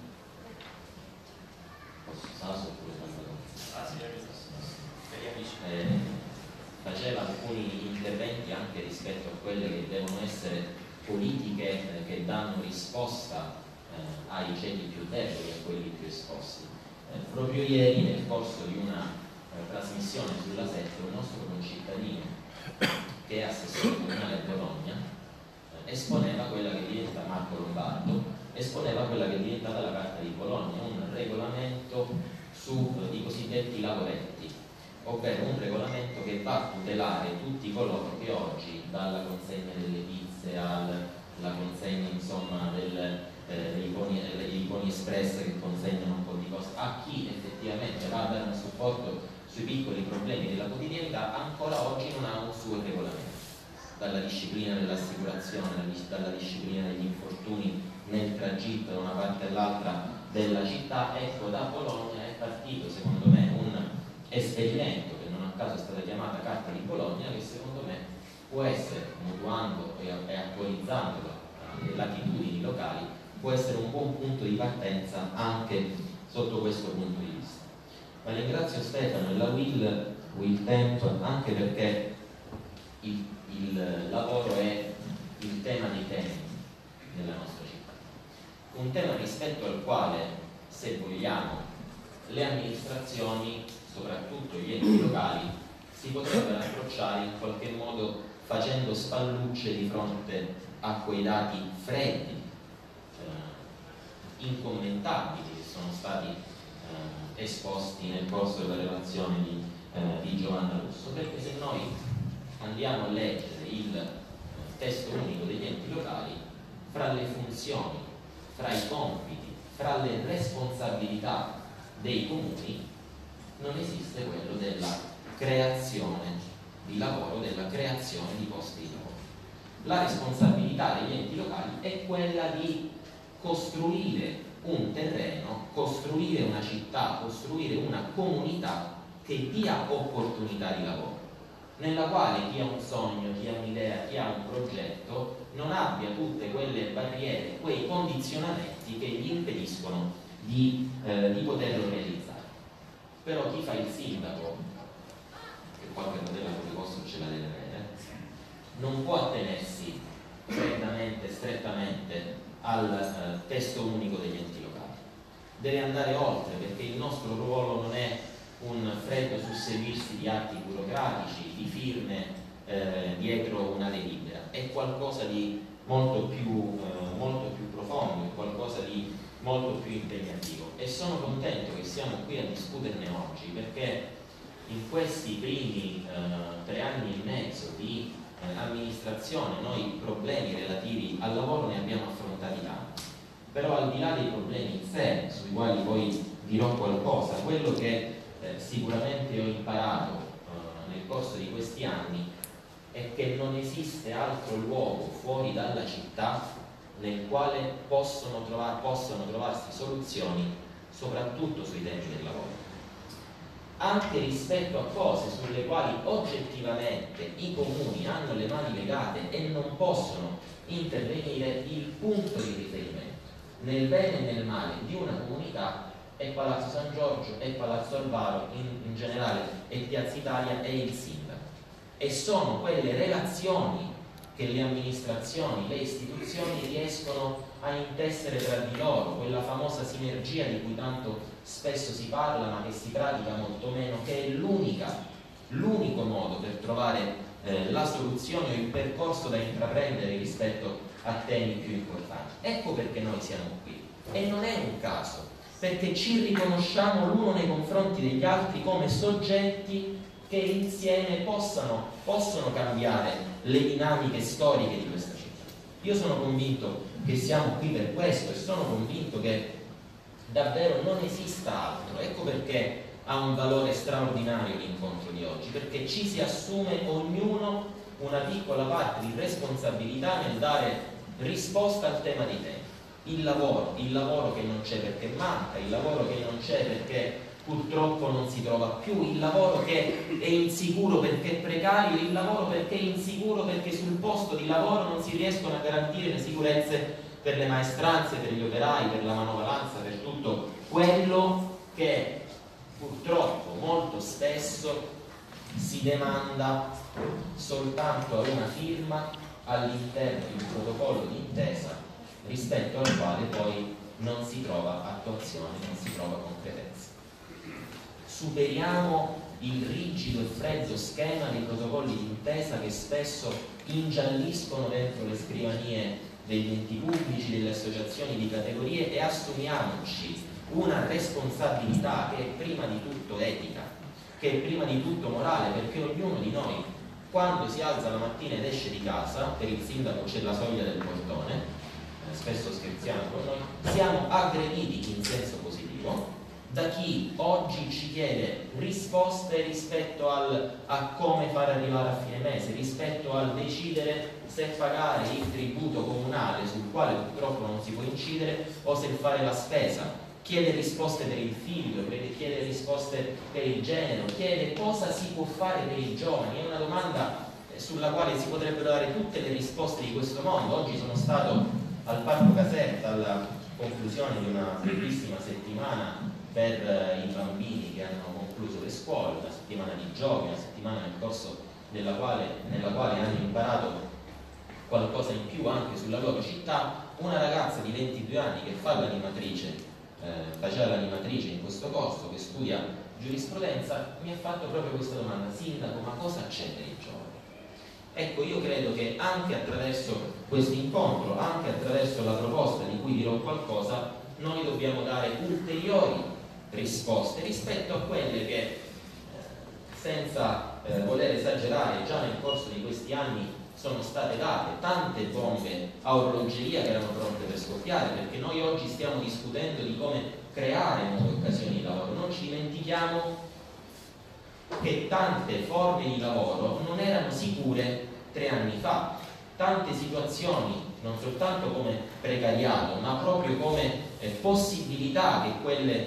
faceva alcuni interventi anche rispetto a quelle che devono essere politiche che danno risposta ai ceti più deboli, a quelli più esposti. Proprio ieri, nel corso di una trasmissione sulla 7, un nostro concittadino che è assessore comunale a Bologna esponeva quella che diventa, Marco Lombardo, esponeva quella che è diventata la Carta di Bologna, un regolamento sui cosiddetti lavoretti, ovvero un regolamento che va a tutelare tutti coloro che oggi, dalla consegna delle pizze alla consegna insomma degli buoni espress che consegnano un po' di cose, a chi effettivamente va a dare un supporto sui piccoli problemi della quotidianità, ancora oggi non ha un suo regolamento, dalla disciplina dell'assicurazione legislazione, dalla disciplina degli infortuni nel tragitto da una parte all'altra della città. Ecco, da Bologna è partito secondo me un esperimento che non a caso è stata chiamata Carta di Bologna, che secondo me può essere, mutuando e attualizzando le latitudini locali, può essere un buon punto di partenza anche sotto questo punto di vista. Ma ringrazio Stefano e la Will Temp anche perché il lavoro è il tema dei temi della nostra città, un tema rispetto al quale, se vogliamo, le amministrazioni, soprattutto gli enti locali, si potrebbero approcciare in qualche modo facendo spallucce di fronte a quei dati freddi, incommentabili, che sono stati esposti nel corso della relazione di Giovanna Russo. Perché se noi andiamo a leggere il testo unico degli enti locali, fra le funzioni, fra i compiti, fra le responsabilità dei comuni, non esiste quello della creazione di lavoro, della creazione di posti di lavoro. La responsabilità degli enti locali è quella di costruire un terreno, costruire una città, costruire una comunità che dia opportunità di lavoro, nella quale chi ha un sogno, chi ha un'idea, chi ha un progetto non abbia tutte quelle barriere, quei condizionamenti che gli impediscono di poterlo realizzare. Però chi fa il sindaco, che qualche modella di posto ce la deve avere, non può attenersi strettamente al testo unico degli enti locali, deve andare oltre, perché il nostro ruolo non è un freddo susseguirsi di atti burocratici, di firme dietro una delibera, è qualcosa di molto più profondo, è qualcosa di molto più impegnativo. E sono contento che siamo qui a discuterne oggi, perché in questi primi 3 anni e mezzo di amministrazione noi problemi relativi al lavoro ne abbiamo affrontati tanti, però al di là dei problemi in sé, sui quali poi dirò qualcosa, quello che sicuramente ho imparato nel corso di questi anni è che non esiste altro luogo fuori dalla città nel quale possono trovarsi soluzioni, soprattutto sui temi del lavoro, anche rispetto a cose sulle quali oggettivamente i comuni hanno le mani legate e non possono intervenire. Il punto di riferimento nel bene e nel male di una comunità è Palazzo San Giorgio, è Palazzo Alvaro, in generale è Piazza Italia, è il sindaco, e sono quelle relazioni che le amministrazioni, le istituzioni riescono a intessere tra di loro, quella famosa sinergia di cui tanto spesso si parla ma che si pratica molto meno, che è l'unico modo per trovare la soluzione o il percorso da intraprendere rispetto a temi più importanti. Ecco perché noi siamo qui, e non è un caso, perché ci riconosciamo l'uno nei confronti degli altri come soggetti che insieme possono cambiare le dinamiche storiche di questa città. Io sono convinto che siamo qui per questo, e sono convinto che davvero non esista altro. Ecco perché ha un valore straordinario l'incontro di oggi, perché ci si assume ognuno una piccola parte di responsabilità nel dare risposta al tema dei temi. Il lavoro che non c'è perché manca, il lavoro che non c'è perché purtroppo non si trova più, il lavoro che è insicuro perché è precario, il lavoro perché è insicuro perché sul posto di lavoro non si riescono a garantire le sicurezze per le maestranze, per gli operai, per la manovalanza, per tutto quello che purtroppo molto spesso si demanda soltanto a una firma all'interno di un protocollo di intesa rispetto al quale poi non si trova attuazione, non si trova competenza. Superiamo il rigido e freddo schema dei protocolli di intesa che spesso ingialliscono dentro le scrivanie degli enti pubblici, delle associazioni di categorie, e assumiamoci una responsabilità che è prima di tutto etica, che è prima di tutto morale, perché ognuno di noi, quando si alza la mattina ed esce di casa, per il sindaco c'è la soglia del portone, spesso scherziamo con noi, siamo aggrediti in senso positivo da chi oggi ci chiede risposte rispetto a come far arrivare a fine mese, rispetto al decidere se pagare il tributo comunale sul quale purtroppo non si può incidere o se fare la spesa. Chiede risposte per il figlio, chiede risposte per il genero, chiede cosa si può fare per i giovani. È una domanda sulla quale si potrebbero dare tutte le risposte di questo mondo. Oggi sono stato al Parco Caserta alla conclusione di una bellissima settimana per i bambini che hanno concluso le scuole, una settimana di giochi, una settimana nel corso nella quale hanno imparato qualcosa in più anche sulla loro città. Una ragazza di 22 anni che fa l'animatrice, faceva l'animatrice in questo corso, che studia giurisprudenza, mi ha fatto proprio questa domanda: sindaco, ma cosa c'è per i giovani? Ecco, io credo che anche attraverso questo incontro, anche attraverso la proposta di cui dirò qualcosa, noi dobbiamo dare ulteriori risposte rispetto a quelle che, senza voler esagerare, già nel corso di questi anni sono state date tante bombe a orologeria che erano pronte per scoppiare, perché noi oggi stiamo discutendo di come creare nuove occasioni di lavoro. Non ci dimentichiamo che tante forme di lavoro non erano sicure 3 anni fa, tante situazioni, non soltanto come precariato, ma proprio come possibilità che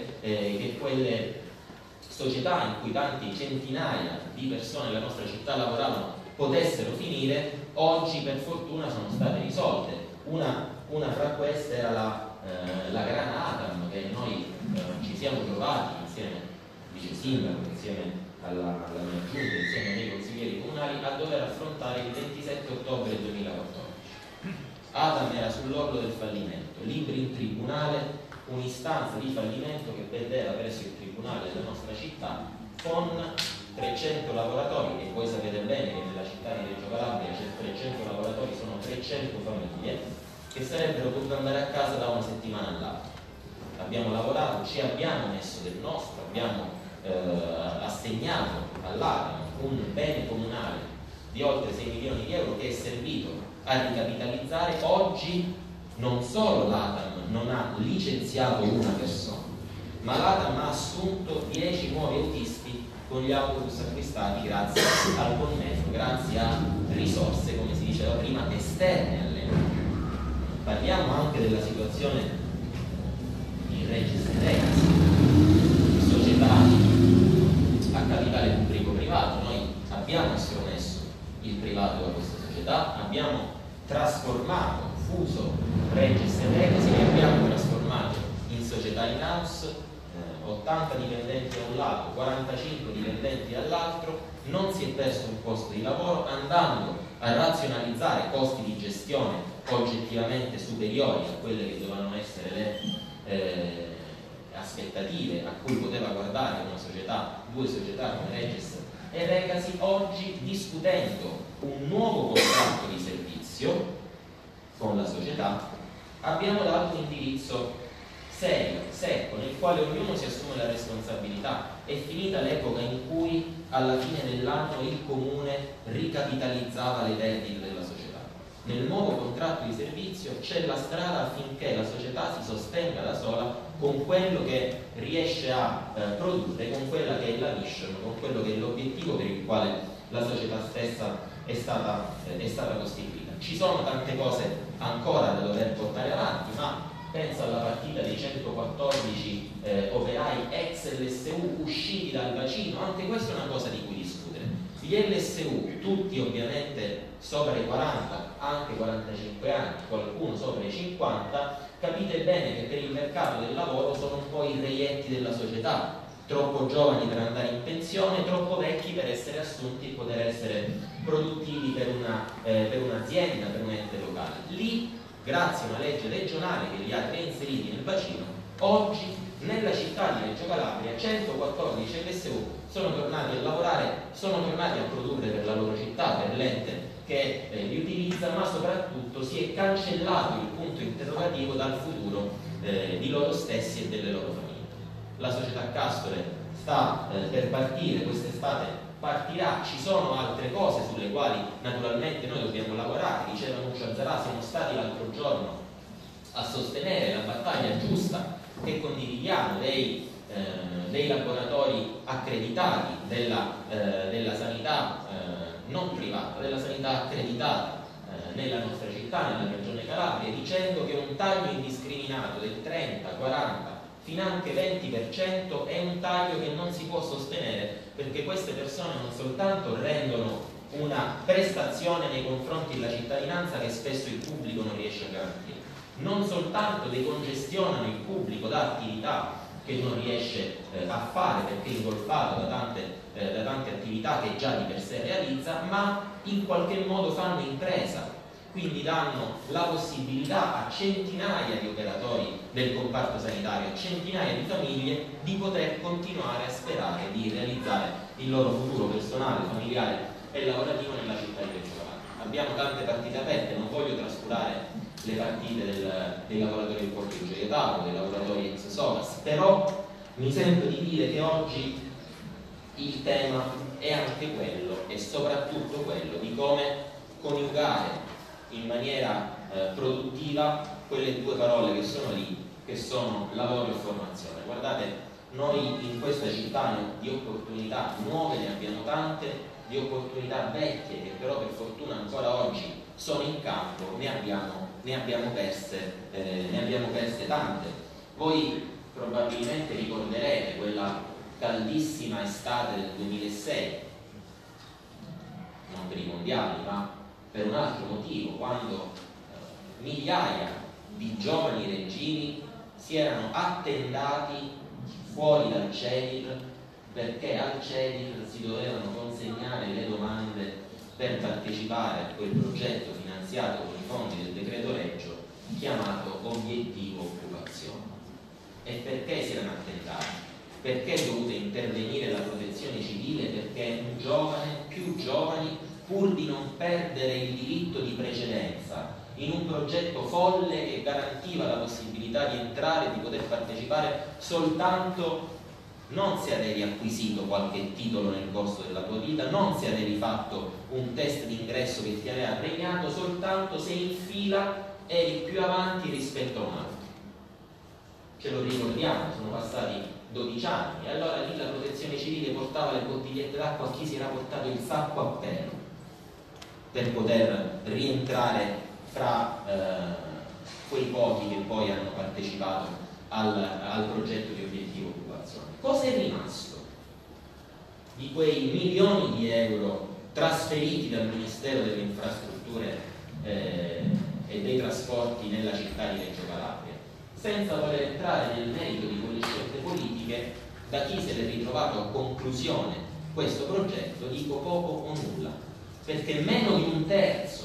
quelle società in cui tanti centinaia di persone nella nostra città lavoravano potessero finire, oggi per fortuna sono state risolte. Una fra queste era la Granata, che noi ci siamo trovati insieme, vice sindaco, insieme alla mia giunta, insieme ai miei consiglieri comunali, a dover affrontare il 27 ottobre 2014. Adam era sull'orlo del fallimento, libri in tribunale, un'istanza di fallimento che pendeva presso il tribunale della nostra città con 300 lavoratori, e voi sapete bene che nella città di Reggio Calabria c'è 300 lavoratori, sono 300 famiglie che sarebbero potute andare a casa da una settimana all'altra. Abbiamo lavorato, ci abbiamo messo del nostro, abbiamo assegnato all'ATAM un bene comunale di oltre 6 milioni di euro che è servito a ricapitalizzare. Oggi non solo l'ATAM non ha licenziato una persona, ma l'ATAM ha assunto 10 nuovi autisti con gli autobus acquistati grazie al connesso, grazie a risorse, come si diceva prima, esterne all'ente. Parliamo anche della situazione in Regis Legacy, società a capitale pubblico-privato. Noi abbiamo estromesso il privato da questa società, abbiamo trasformato, fuso Regis e Legacy, li abbiamo trasformati in società in house, 80 dipendenti da un lato, 45 dipendenti dall'altro. Non si è perso un posto di lavoro, andando a razionalizzare costi di gestione oggettivamente superiori a quelle che dovevano essere le aspettative a cui poteva guardare una società, 2 società come Regis e Legacy. Oggi, discutendo un nuovo contratto di servizio con la società, abbiamo dato un indirizzo serio, secco, nel quale ognuno si assume la responsabilità. È finita l'epoca in cui alla fine dell'anno il comune ricapitalizzava le perdite della società. Nel nuovo contratto di servizio c'è la strada affinché la società si sostenga da sola con quello che riesce a produrre, con quella che è la mission, con quello che è l'obiettivo per il quale la società stessa è stata costituita. Ci sono tante cose ancora da dover portare avanti, ma penso alla partita dei 114 operai ex LSU usciti dal bacino. Anche questa è una cosa di cui discutere. Gli LSU, tutti ovviamente sopra i 40, anche 45 anni, qualcuno sopra i 50, capite bene che per il mercato del lavoro sono un po' i reietti della società, troppo giovani per andare in pensione, troppo vecchi per essere assunti e poter essere produttivi per un'azienda, per un ente locale. Lì, grazie a una legge regionale che li ha reinseriti nel bacino, oggi nella città di Reggio Calabria 114 LSU sono tornati a lavorare, sono tornati a produrre per la loro città, per l'ente che li utilizza, ma soprattutto si è cancellato il punto interrogativo dal futuro di loro stessi e delle loro famiglie. La società Castore sta per partire, quest'estate partirà, ci sono altre cose sulle quali naturalmente noi dobbiamo lavorare. Diceva Nuccio Azzarà, siamo stati l'altro giorno a sostenere la battaglia giusta che condividiamo dei dei laboratori accreditati della sanità non privata, della sanità accreditata nella nostra città, nella regione Calabria, dicendo che un taglio indiscriminato del 30, 40, finanche 20% è un taglio che non si può sostenere, perché queste persone non soltanto rendono una prestazione nei confronti della cittadinanza che spesso il pubblico non riesce a garantire, non soltanto decongestionano il pubblico da attività che non riesce a fare perché è ingolfato da tante attività che già di per sé realizza, ma in qualche modo fanno impresa, quindi danno la possibilità a centinaia di operatori del comparto sanitario, a centinaia di famiglie di poter continuare a sperare di realizzare il loro futuro personale, familiare e lavorativo nella città di Reggio Calabria. Abbiamo tante partite aperte, non voglio trascurare le partite dei lavoratori del Porto di Gioia Tauro, dei lavoratori ex Sovas, però mi sento di dire che oggi il tema è anche quello e soprattutto quello di come coniugare in maniera produttiva quelle due parole che sono lì, che sono lavoro e formazione. Guardate, noi in questa città di opportunità nuove ne abbiamo tante, di opportunità vecchie che però per fortuna ancora oggi sono in campo, ne abbiamo perse tante. Voi probabilmente ricorderete quella caldissima estate del 2006, non per i mondiali ma per un altro motivo, quando migliaia di giovani reggini si erano attendati fuori dal CEDIR perché al CEDIR si dovevano consegnare le domande per partecipare a quel progetto finanziato con i fondi del decreto Reggio chiamato Obiettivo Occupazione. E perché si erano attendati? Perché è dovuta intervenire la protezione civile? Perché un giovane, più giovani, pur di non perdere il diritto di precedenza in un progetto folle che garantiva la possibilità di entrare e di poter partecipare soltanto non se avevi acquisito qualche titolo nel corso della tua vita, non se avevi fatto un test d'ingresso che ti aveva premiato, soltanto se in fila eri più avanti rispetto a un altro. Ce lo ricordiamo, sono passati 12 anni e allora lì la protezione civile portava le bottigliette d'acqua a chi si era portato il sacco a pelo per poter rientrare fra quei pochi che poi hanno partecipato al progetto di Obiettivo Occupazione. Cosa è rimasto di quei milioni di euro trasferiti dal Ministero delle Infrastrutture e dei Trasporti nella città di Reggio Calabria? Senza voler entrare nel merito di quelle scelte politiche, da chi se l'è ritrovato a conclusione questo progetto, dico poco o nulla, perché meno di un terzo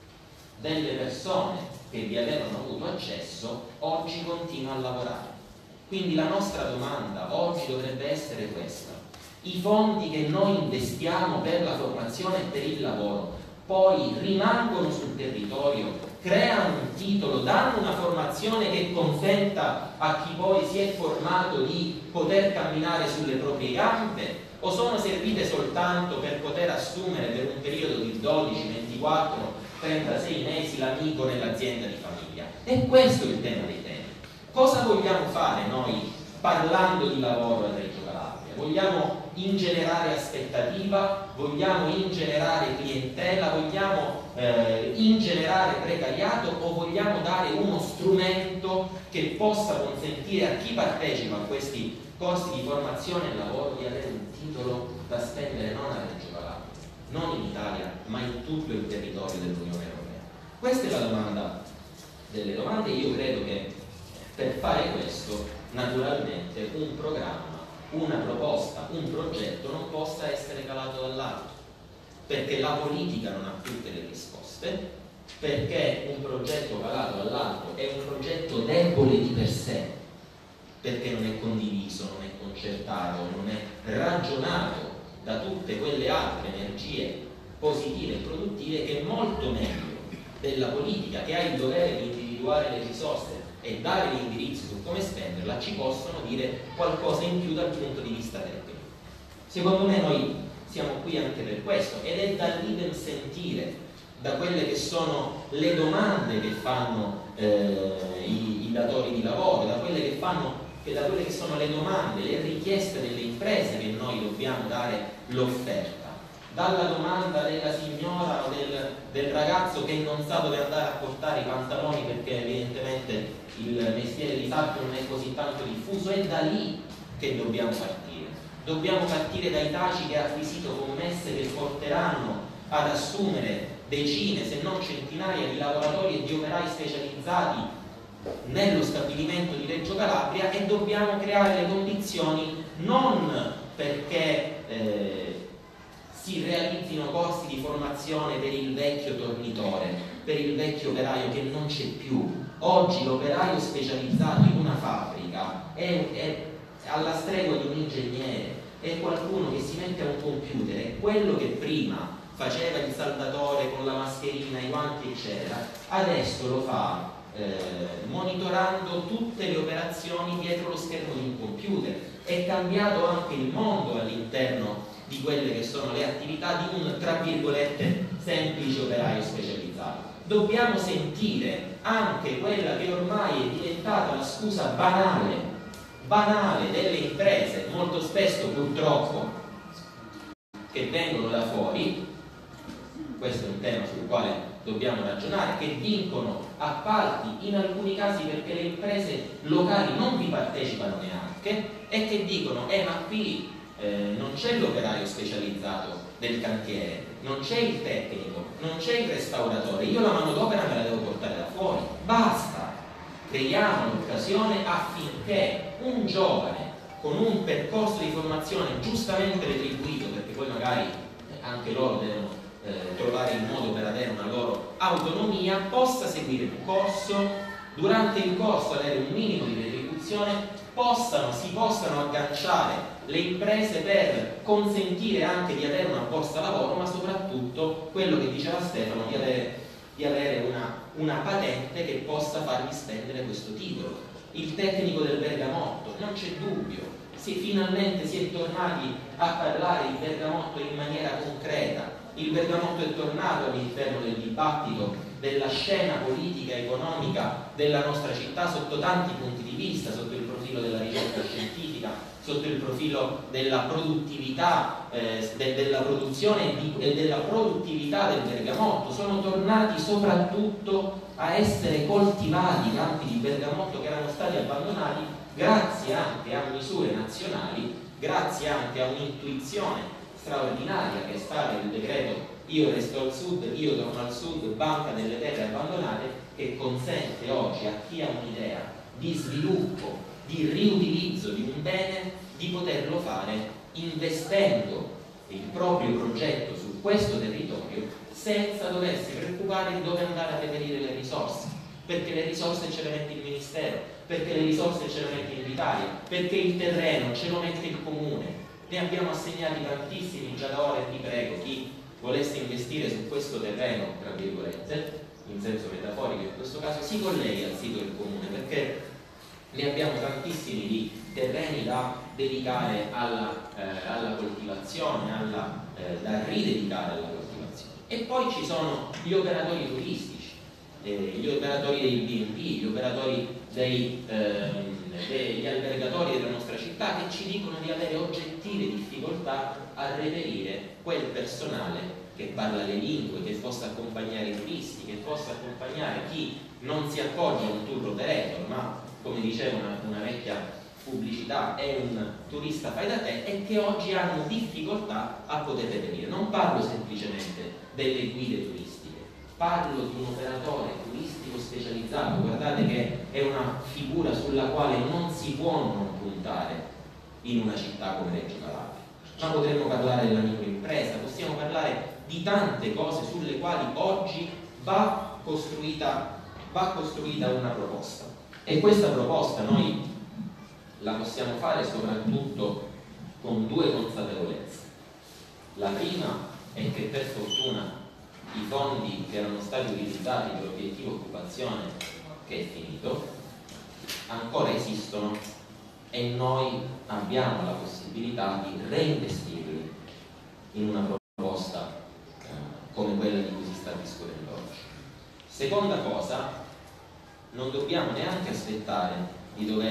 delle persone che vi avevano avuto accesso oggi continua a lavorare. Quindi la nostra domanda oggi dovrebbe essere questa: i fondi che noi investiamo per la formazione e per il lavoro poi rimangono sul territorio, creano un titolo, danno una formazione che consenta a chi poi si è formato di poter camminare sulle proprie gambe, o sono servite soltanto per poter assumere per un periodo di 12, 24, 36 mesi l'amico nell'azienda di famiglia? E questo è il tema dei temi. Cosa vogliamo fare noi parlando di lavoro a Reggio Calabria? Vogliamo ingenerare aspettativa? Vogliamo ingenerare clientela? Vogliamo ingenerare precariato? O vogliamo dare uno strumento che possa consentire a chi partecipa a questi corsi di formazione e lavoro di avere un titolo da spendere non a Reggio Calabria, non in Italia, ma in tutto il territorio dell'Unione Europea? Questa è la domanda delle domande. Io credo che per fare questo, naturalmente, un programma, una proposta, un progetto non possa essere calato dall'alto, perché la politica non ha tutte le risposte, perché un progetto calato dall'alto è un progetto debole di per sé, perché non è condiviso, non è concertato, non è ragionato da tutte quelle altre energie positive e produttive che molto meglio della politica, che ha il dovere di individuare le risorse e dare l'indirizzo su come spenderla, ci possono dire qualcosa in più dal punto di vista tecnico. Secondo me noi siamo qui anche per questo, ed è dall'idem sentire, da quelle che sono le domande che fanno i datori di lavoro, da quelle che fanno che da quelle che sono le domande, le richieste delle imprese che noi dobbiamo dare l'offerta. Dalla domanda della signora o del ragazzo che non sa dove andare a portare i pantaloni perché evidentemente il mestiere di sarto non è così tanto diffuso, è da lì che dobbiamo partire. Dobbiamo partire dai taci che ha acquisito commesse che porteranno ad assumere decine, se non centinaia di lavoratori e di operai specializzati nello stabilimento di Reggio Calabria, e dobbiamo creare le condizioni non perché si realizzino corsi di formazione per il vecchio tornitore, per il vecchio operaio che non c'è più. Oggi l'operaio specializzato in una fabbrica è alla stregua di un ingegnere, è qualcuno che si mette a un computer, è quello che prima faceva il saldatore con la mascherina, i guanti eccetera, adesso lo fa monitorando tutte le operazioni dietro lo schermo di un computer. È cambiato anche il mondo all'interno di quelle che sono le attività di un, tra virgolette, semplice operaio specializzato. Dobbiamo sentire anche quella che ormai è diventata la scusa banale delle imprese, molto spesso purtroppo, che vengono da fuori. Questo è un tema sul quale dobbiamo ragionare, che vincono appalti in alcuni casi perché le imprese locali non vi partecipano neanche, e che dicono ma qui non c'è l'operaio specializzato del cantiere, non c'è il tecnico, non c'è il restauratore, io la manodopera me la devo portare da fuori. Basta, creiamo l'occasione affinché un giovane con un percorso di formazione giustamente retribuito, perché poi magari anche loro devono trovare il modo per avere una loro autonomia, possa seguire un corso, durante il corso avere un minimo di retribuzione, si possano agganciare le imprese per consentire anche di avere una borsa lavoro, ma soprattutto quello che diceva Stefano, di avere una patente che possa fargli spendere questo titolo. Il tecnico del bergamotto, non c'è dubbio, finalmente si è tornati a parlare di bergamotto in maniera concreta. Il bergamotto è tornato all'interno del dibattito, della scena politica e economica della nostra città sotto tanti punti di vista, sotto il profilo della ricerca scientifica, sotto il profilo della produttività, della produzione e della produttività del bergamotto. Sono tornati soprattutto a essere coltivati i campi di bergamotto che erano stati abbandonati, grazie anche a misure nazionali, grazie anche a un'intuizione straordinaria che è stata il decreto Io resto al sud, io torno al sud, banca delle terre abbandonate, che consente oggi a chi ha un'idea di sviluppo, di riutilizzo di un bene, di poterlo fare investendo il proprio progetto su questo territorio senza doversi preoccupare di dove andare a reperire le risorse, perché le risorse ce le mette il Ministero, perché le risorse ce le mette l'Italia, perché il terreno ce lo mette il Comune. Ne abbiamo assegnati tantissimi già da ora, e vi prego, chi volesse investire su questo terreno, tra virgolette, in senso metaforico in questo caso, si colleghi al sito del Comune, perché ne abbiamo tantissimi di terreni da dedicare alla coltivazione, da ridedicare alla coltivazione. E poi ci sono gli operatori turistici, gli operatori dei B&B, gli operatori degli albergatori della nostra città, che ci dicono di avere oggettive difficoltà a reperire quel personale che parla le lingue, che possa accompagnare i turisti, che possa accompagnare chi non si appoggia a un tour operator, ma, come diceva una vecchia pubblicità, è un turista fai da te, e che oggi hanno difficoltà a poter reperire. Non parlo semplicemente delle guide turistiche, parlo di un operatore turistico specializzato. Guardate che è una figura sulla quale non si può non puntare in una città come Reggio Calabria. Ma potremmo parlare della microimpresa, possiamo parlare di tante cose sulle quali oggi va costruita una proposta. E questa proposta noi la possiamo fare soprattutto con due consapevolezze. La prima è che per fortuna i fondi che erano stati utilizzati per l'obiettivo occupazione, che è finito, ancora esistono, e noi abbiamo la possibilità di reinvestirli in una proposta come quella di cui si sta discutendo oggi. Seconda cosa, non dobbiamo neanche aspettare di dover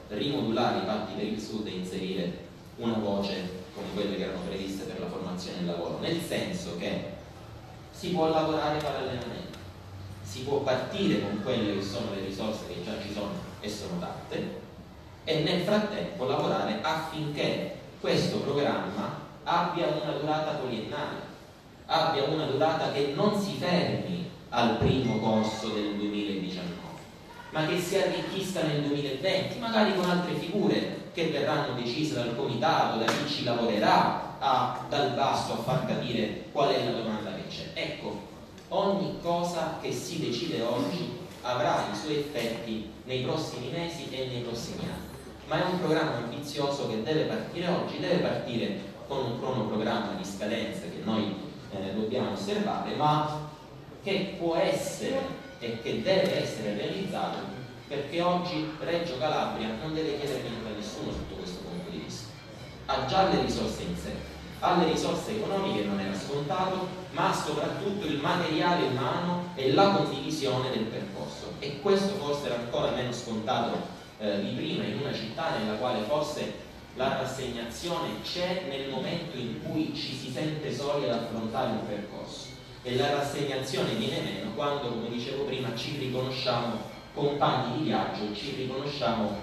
rimodulare i patti per il Sud e inserire una voce come quelle che erano previste per la formazione del lavoro, nel senso che si può lavorare parallelamente, si può partire con quelle che sono le risorse che già ci sono e sono tante, e nel frattempo lavorare affinché questo programma abbia una durata poliennale, abbia una durata che non si fermi al primo corso del 2019, ma che si arricchisca nel 2020, magari con altre figure che verranno decise dal comitato, da chi ci lavorerà dal basso a far capire qual è la domanda che c'è. Ecco, ogni cosa che si decide oggi avrà i suoi effetti nei prossimi mesi e nei prossimi anni, ma è un programma ambizioso che deve partire oggi, deve partire con un cronoprogramma di scadenze che noi dobbiamo osservare, ma che può essere e che deve essere realizzato, perché oggi Reggio Calabria non deve chiedere niente a nessuno sotto questo punto di vista. Ha già le risorse in sé, ha le risorse economiche, non era scontato, ma ha soprattutto il materiale umano e la condivisione del percorso, e questo forse era ancora meno scontato di prima, in una città nella quale forse la rassegnazione c'è nel momento in cui ci si sente soli ad affrontare un percorso, e la rassegnazione viene meno quando, come dicevo prima, ci riconosciamo compagni di viaggio, ci riconosciamo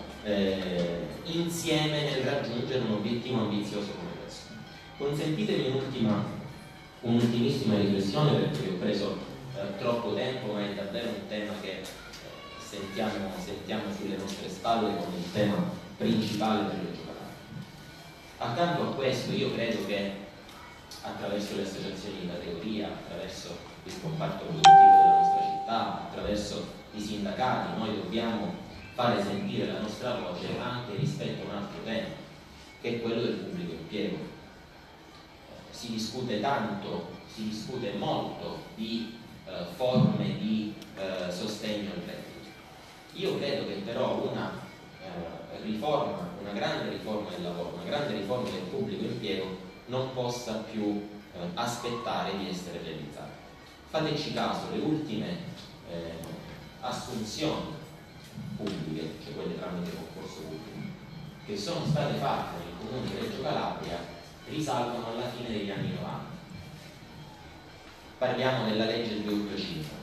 insieme nel raggiungere un obiettivo ambizioso come questo. Consentitemi un'ultimissima riflessione, perché ho preso troppo tempo, ma è davvero un tema che sentiamo sulle nostre spalle come il tema principale per Reggio Calabria. Accanto a questo, io credo che attraverso le associazioni di categoria, attraverso il comparto produttivo della nostra città, attraverso i sindacati, noi dobbiamo fare sentire la nostra voce anche rispetto a un altro tema, che è quello del pubblico impiego. Si discute molto di forme di sostegno al reddito. Io credo che però una grande riforma del lavoro, una grande riforma del pubblico impiego non possa più aspettare di essere realizzata. Fateci caso, le ultime assunzioni pubbliche, cioè quelle tramite concorso pubblico, che sono state fatte nel comune di Reggio Calabria, risalgono alla fine degli anni 90. Parliamo della legge 225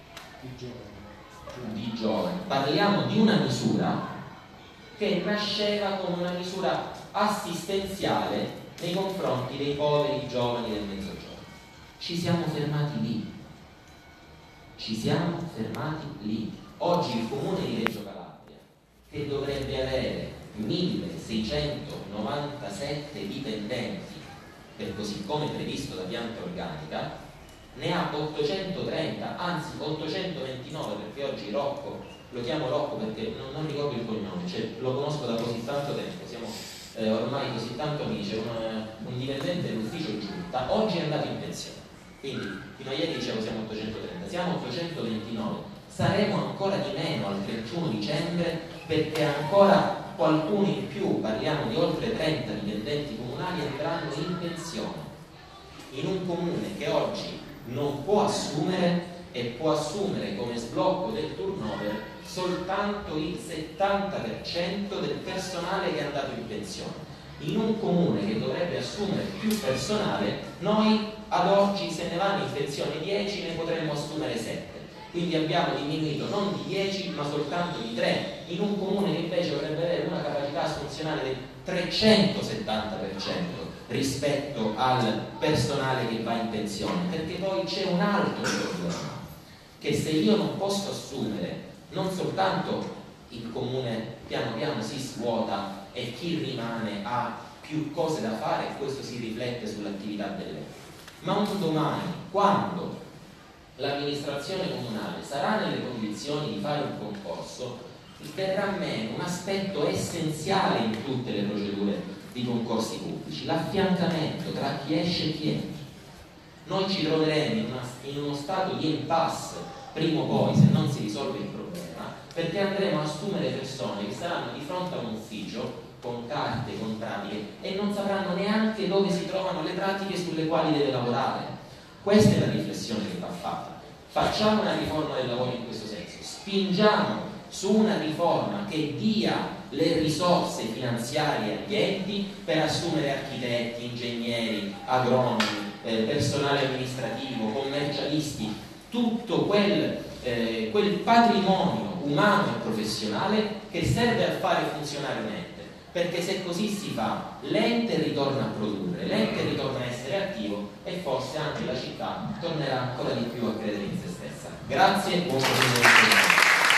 di giovani, parliamo di una misura che nasceva come una misura assistenziale nei confronti dei poveri giovani del Mezzogiorno. Ci siamo fermati lì. Oggi il comune di Reggio Calabria, che dovrebbe avere 1697 dipendenti, per così come previsto da pianta organica, ne ha 830, anzi 829, perché oggi Rocco, lo chiamo Rocco perché non ricordo il cognome, cioè lo conosco da così tanto tempo, siamo ormai così tanto amici, un dipendente dell'ufficio giunta, oggi è andato in pensione. Quindi fino a ieri dicevo siamo 830, siamo 829, saremo ancora di meno al 31 dicembre perché ancora qualcuno in più, parliamo di oltre 30 dipendenti comunali, andranno in pensione in un comune che oggi non può assumere e può assumere come sblocco del turnover soltanto il 70% del personale che è andato in pensione. In un comune che dovrebbe assumere più personale, noi ad oggi se ne vanno in pensione 10, ne potremmo assumere 7. Quindi abbiamo diminuito non di 10 ma soltanto di 3, in un comune che invece dovrebbe avere una capacità assunzionale del 370% rispetto al personale che va in pensione, perché poi c'è un altro problema, che se io non posso assumere, non soltanto il comune piano piano si svuota e chi rimane ha più cose da fare, e questo si riflette sull'attività dell'ente, ma un domani, quando l'amministrazione comunale sarà nelle condizioni di fare un concorso, verrà meno un aspetto essenziale in tutte le procedure di concorsi pubblici, l'affiancamento tra chi esce e chi entra. Noi ci troveremo in uno stato di impasse prima o poi, se non si risolve il problema, perché andremo a assumere persone che saranno di fronte a un ufficio con carte, con pratiche, e non sapranno neanche dove si trovano le pratiche sulle quali deve lavorare. Questa è la riflessione che va fatta. Facciamo una riforma del lavoro in questo senso, spingiamo su una riforma che dia le risorse finanziarie agli enti per assumere architetti, ingegneri, agronomi, personale amministrativo, commercialisti, tutto quel patrimonio umano e professionale che serve a fare funzionare un ente, perché se così si fa l'ente ritorna a produrre, l'ente ritorna a essere attivo e forse anche la città tornerà ancora di più a credere in se stessa. Grazie e buon proseguimento.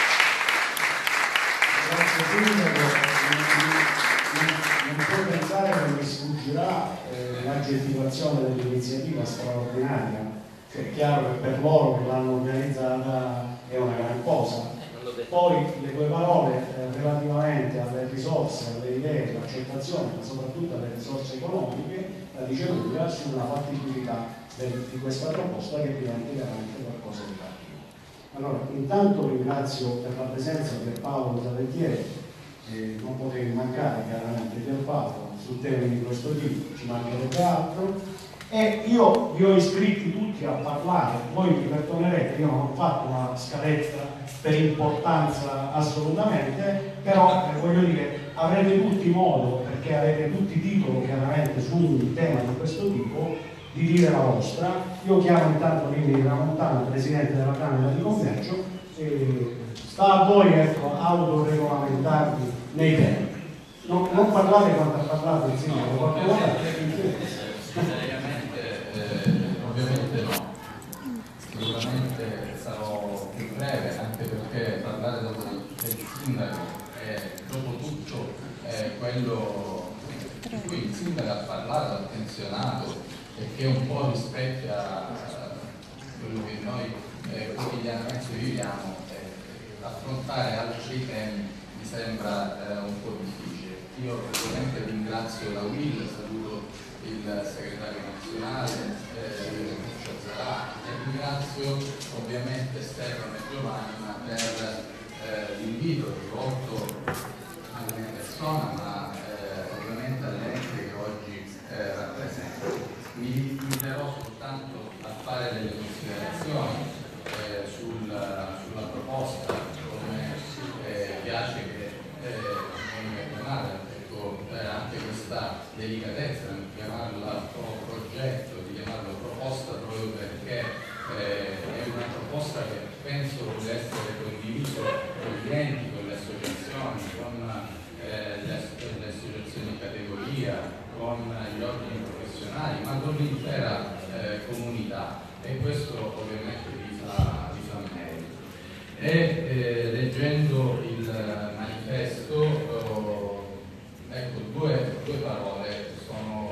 Grazie Sindaco. Non può pensare che mi sfuggirà l'aggettivazione dell'iniziativa straordinaria. È chiaro che per loro che l'hanno organizzata è una gran cosa. Poi le tue parole relativamente alle risorse, alle idee, all'accettazione, ma soprattutto alle risorse economiche, la dice lunga sulla fattibilità di questa proposta, che diventa veramente qualcosa di fattivo. Allora, intanto ringrazio per la presenza Pierpaolo Zaventieri, non potevi mancare chiaramente Pierpaolo su temi di questo tipo, ci mancherebbe altro. E io vi ho iscritti tutti a parlare, voi vi perdonerete, io non ho fatto una scaletta per importanza assolutamente, però voglio dire, avrete tutti modo, perché avete tutti titolo chiaramente su un tema di questo tipo, di dire la vostra. Io chiamo intanto Rimini Tramontano, Presidente della Camera di Commercio, e sta a voi, ecco, autoregolamentarvi nei tempi. Non parlate quanto ha parlato il Signore, ovviamente no, sicuramente sarò più breve, anche perché parlare del sindaco è dopo tutto quello di cui il sindaco ha parlato, ha attenzionato e che un po' rispecchia quello che noi quotidianamente viviamo. Affrontare altri temi mi sembra un po' difficile. Io ovviamente ringrazio la Will, saluto il segretario nazionale Zarà, e ringrazio ovviamente Stefano e Giovanna per l'invito rivolto alla mia persona, ma ovviamente all'ente che oggi rappresento. Mi limiterò soltanto a fare delle considerazioni sulla proposta, come piace che venga chiamata, anche questa delicatezza nel chiamarla progetto, di chiamarla proposta, proprio perché è una proposta che penso deve essere condivisa con gli enti, con le associazioni, con le associazioni di categoria, con gli ordini professionali, ma con l'intera comunità, e questo ovviamente vi fa merito. E leggendo il manifesto, ecco, due parole sono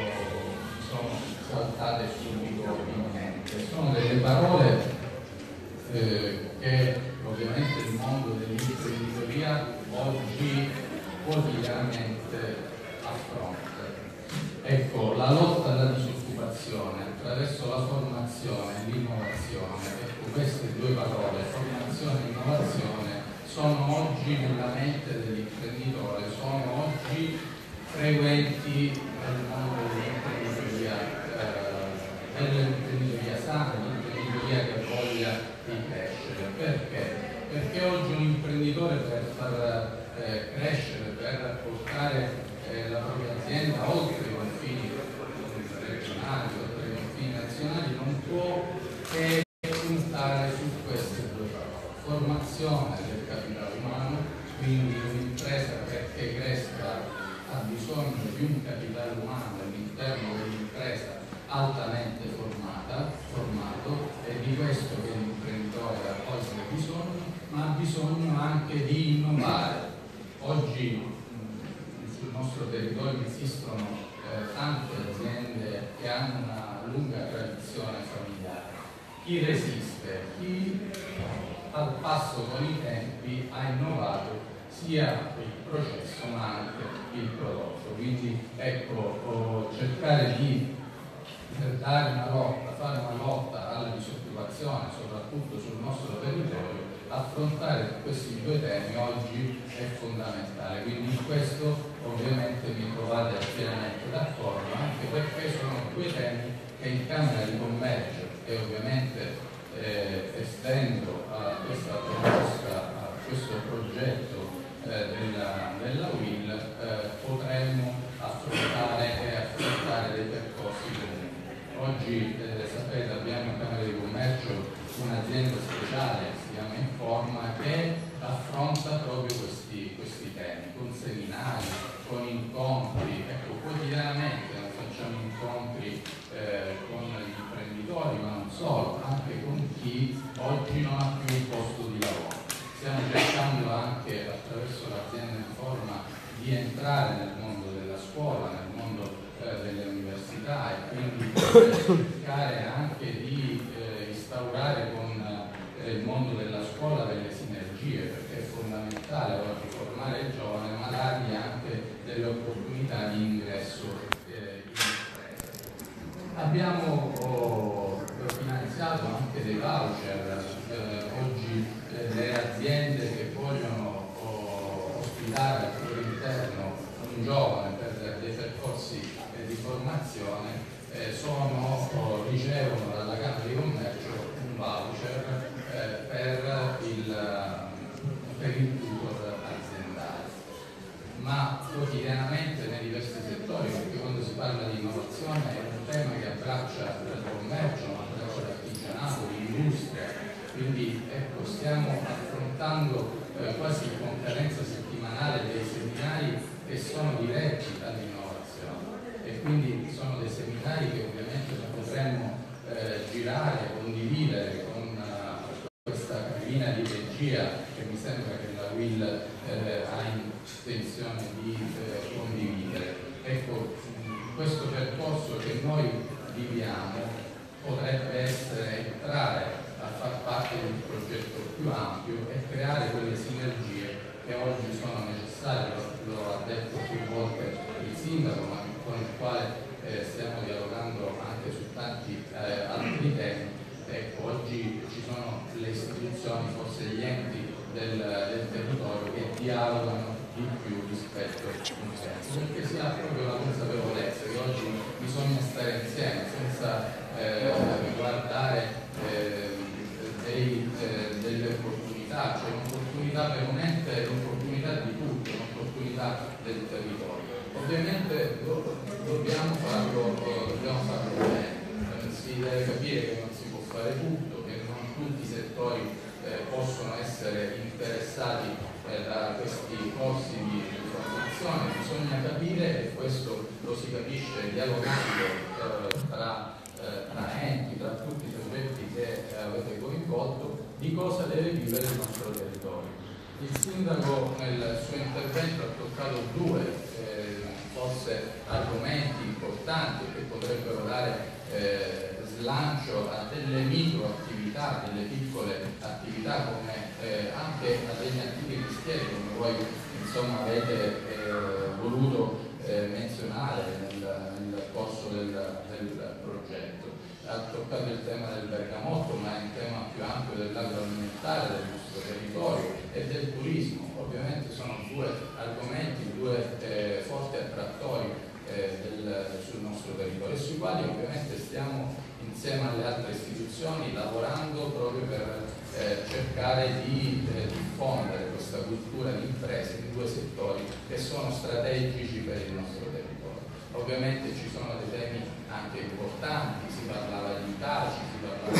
saltate subito in mente. Sono delle parole che ovviamente il mondo dell'imprenditoria oggi quotidianamente affronta. Ecco, la lotta alla disoccupazione attraverso la formazione e l'innovazione. Ecco, queste due parole, formazione e innovazione, sono oggi nella mente dell'imprenditore, sono oggi frequenti nel mondo dell'imprenditoria sana, l'imprenditoria che ha voglia di crescere. Perché? Perché oggi un imprenditore, per far crescere, per portare la propria azienda oltre i confini regionali, oltre i confini nazionali, non può che puntare su queste due parole: formazione del capitale umano, quindi un'impresa perché cresca ha bisogno di un capitale umano all'interno dell'impresa altamente formato, e di questo che l'imprenditore ha oggi bisogno, ma ha bisogno anche di innovare. Oggi sul nostro territorio esistono tante aziende che hanno una lunga tradizione familiare. Chi resiste, chi al passo con i tempi ha innovato sia il processo ma anche il prodotto. Quindi ecco, cercare di fare una lotta alla disoccupazione, soprattutto sul nostro territorio, affrontare questi due temi oggi è fondamentale. Quindi in questo ovviamente mi trovate pienamente d'accordo, anche perché sono due temi che in Camera di Commercio, e ovviamente estendo a questa proposta, a questo progetto progetto della UIL potremmo affrontare dei percorsi comuni. Oggi sapete, abbiamo in Camera di Commercio un'azienda speciale, si chiama Informa, che affronta proprio questi temi, con seminari, con incontri. Ecco, quotidianamente noi facciamo incontri con gli imprenditori, ma non solo, anche con chi oggi non ha più un posto di lavoro. Stiamo cercando anche attraverso l'azienda Informa di entrare nel mondo della scuola, nel mondo delle università, e quindi cercare anche di instaurare con il mondo della scuola delle sinergie, perché è fondamentale oggi formare il giovane, ma dargli anche delle opportunità di ingresso in imprese. Abbiamo finanziato anche dei voucher. Oggi le aziende che vogliono ospitare al loro interno un giovane per dei percorsi di formazione ricevono dalla Camera di Commercio un voucher per il tutor aziendale. Ma quotidianamente nei diversi settori, perché quando si parla di innovazione è un tema che abbraccia il commercio, ma abbraccia l'artigianato, l'industria, quindi ecco, stiamo affrontando quasi in conferenza settimanale dei seminari che sono diretti all'innovazione, e quindi sono dei seminari che ovviamente potremmo girare, condividere con questa cabina di regia che mi sembra che la UIL ha intenzione di condividere. Ecco, questo percorso che noi viviamo potrebbe entrare a far parte di un progetto più ampio e creare quelle sinergie che oggi sono necessarie. Lo ha detto più volte il sindaco, ma con il quale stiamo dialogando anche su tanti altri temi. Ecco, oggi ci sono le istituzioni, forse gli enti del territorio che dialogano di più rispetto a un senso, perché si ha proprio la consapevolezza che oggi bisogna stare insieme senza guardare delle opportunità, cioè un'opportunità per un ente è un'opportunità di tutti, un'opportunità del territorio. Ovviamente dobbiamo farlo bene, si deve capire che non si può fare tutto, che non tutti i settori possono essere interessati da questi corsi di formazione. Bisogna capire, e questo lo si capisce dialogando tra enti, tra tutti i soggetti che avete coinvolto, di cosa deve vivere il nostro territorio. Il sindaco nel suo intervento ha toccato due forse argomenti importanti che potrebbero dare slancio a delle microattività, delle piccole attività, come anche a degli antichi mestieri, come voi insomma avete voluto menzionare nel corso del progetto. Ha toccato il tema del bergamotto, ma è un tema più ampio dell'agroalimentare del nostro territorio e del turismo. Ovviamente sono due argomenti, due forti attrattori sul nostro territorio, e sui quali ovviamente stiamo insieme alle altre istituzioni lavorando proprio per cercare di diffondere questa cultura di imprese in due settori che sono strategici per il nostro territorio. Ovviamente ci sono dei temi anche importanti, si parlava di ITACI, si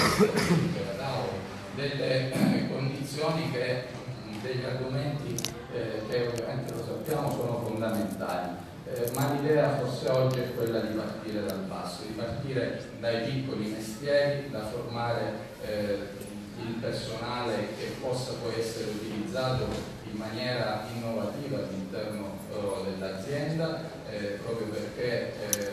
parlava di delle condizioni degli argomenti che ovviamente lo sappiamo sono fondamentali. Ma l'idea forse oggi è quella di partire dal basso, di partire dai piccoli mestieri, da formare il personale che possa poi essere utilizzato in maniera innovativa all'interno dell'azienda, proprio perché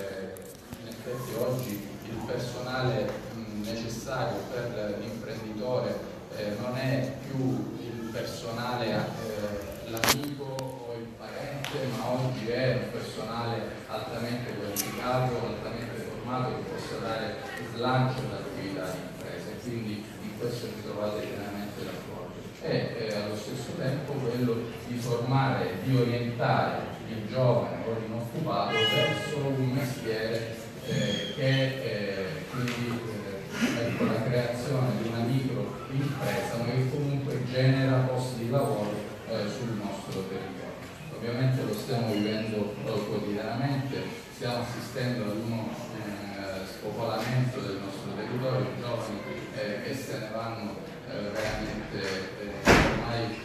in effetti oggi il personale necessario per l'imprenditore non è più il personale l'amico o il parente, ma oggi è un personale altamente qualificato, altamente formato, che possa dare slancio all'attività di impresa, e quindi in questo vi trovate pienamente d'accordo. E allo stesso tempo quello di formare, di orientare il giovane o l'inoccupato verso un mestiere che quindi ecco, la creazione di una micro impresa, ma che comunque genera posti di lavoro sul nostro territorio. Ovviamente lo stiamo vivendo quotidianamente, stiamo assistendo ad uno spopolamento del nostro territorio, giovani che se ne vanno veramente ormai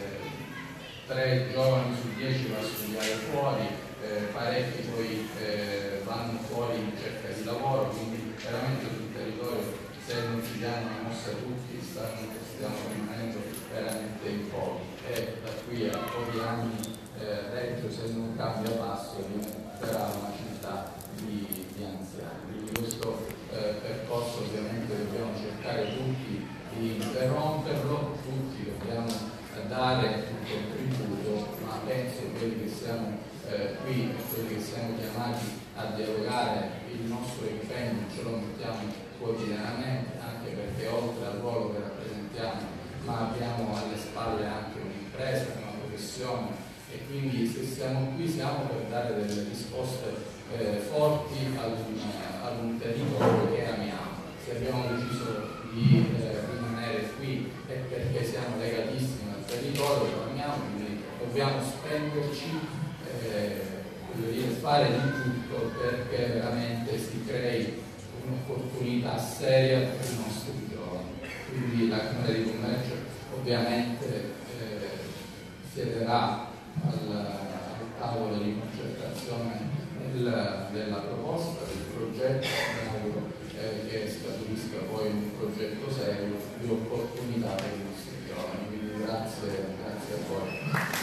3 giovani su 10 va a studiare fuori, parecchi poi vanno fuori in cerca di lavoro, quindi veramente sul territorio, se non ci diamo una mossa tutti, stiamo rimanendo veramente in pochi, e da qui a pochi anni Reggio, se non cambia passo, diventerà una città di anziani. Quindi questo percorso ovviamente dobbiamo cercare tutti di interromperlo, tutti dobbiamo dare un contributo, ma penso che quelli che siamo qui e quelli che siamo chiamati a dialogare, il nostro impegno ce lo mettiamo quotidianamente, anche perché oltre al ruolo che rappresentiamo, ma abbiamo alle spalle anche un'impresa, una professione, e quindi se siamo qui siamo per dare delle risposte forti ad un territorio che amiamo. Se abbiamo deciso di rimanere qui è perché siamo legatissimi al territorio, lo amiamo, quindi dobbiamo spenderci, fare di tutto perché veramente si crei un'opportunità seria per i nostri giovani. Quindi la Camera di Commercio ovviamente siederà al tavolo di concertazione della proposta, del progetto, che scaturisca poi un progetto serio di opportunità per i nostri giovani. Quindi grazie a voi.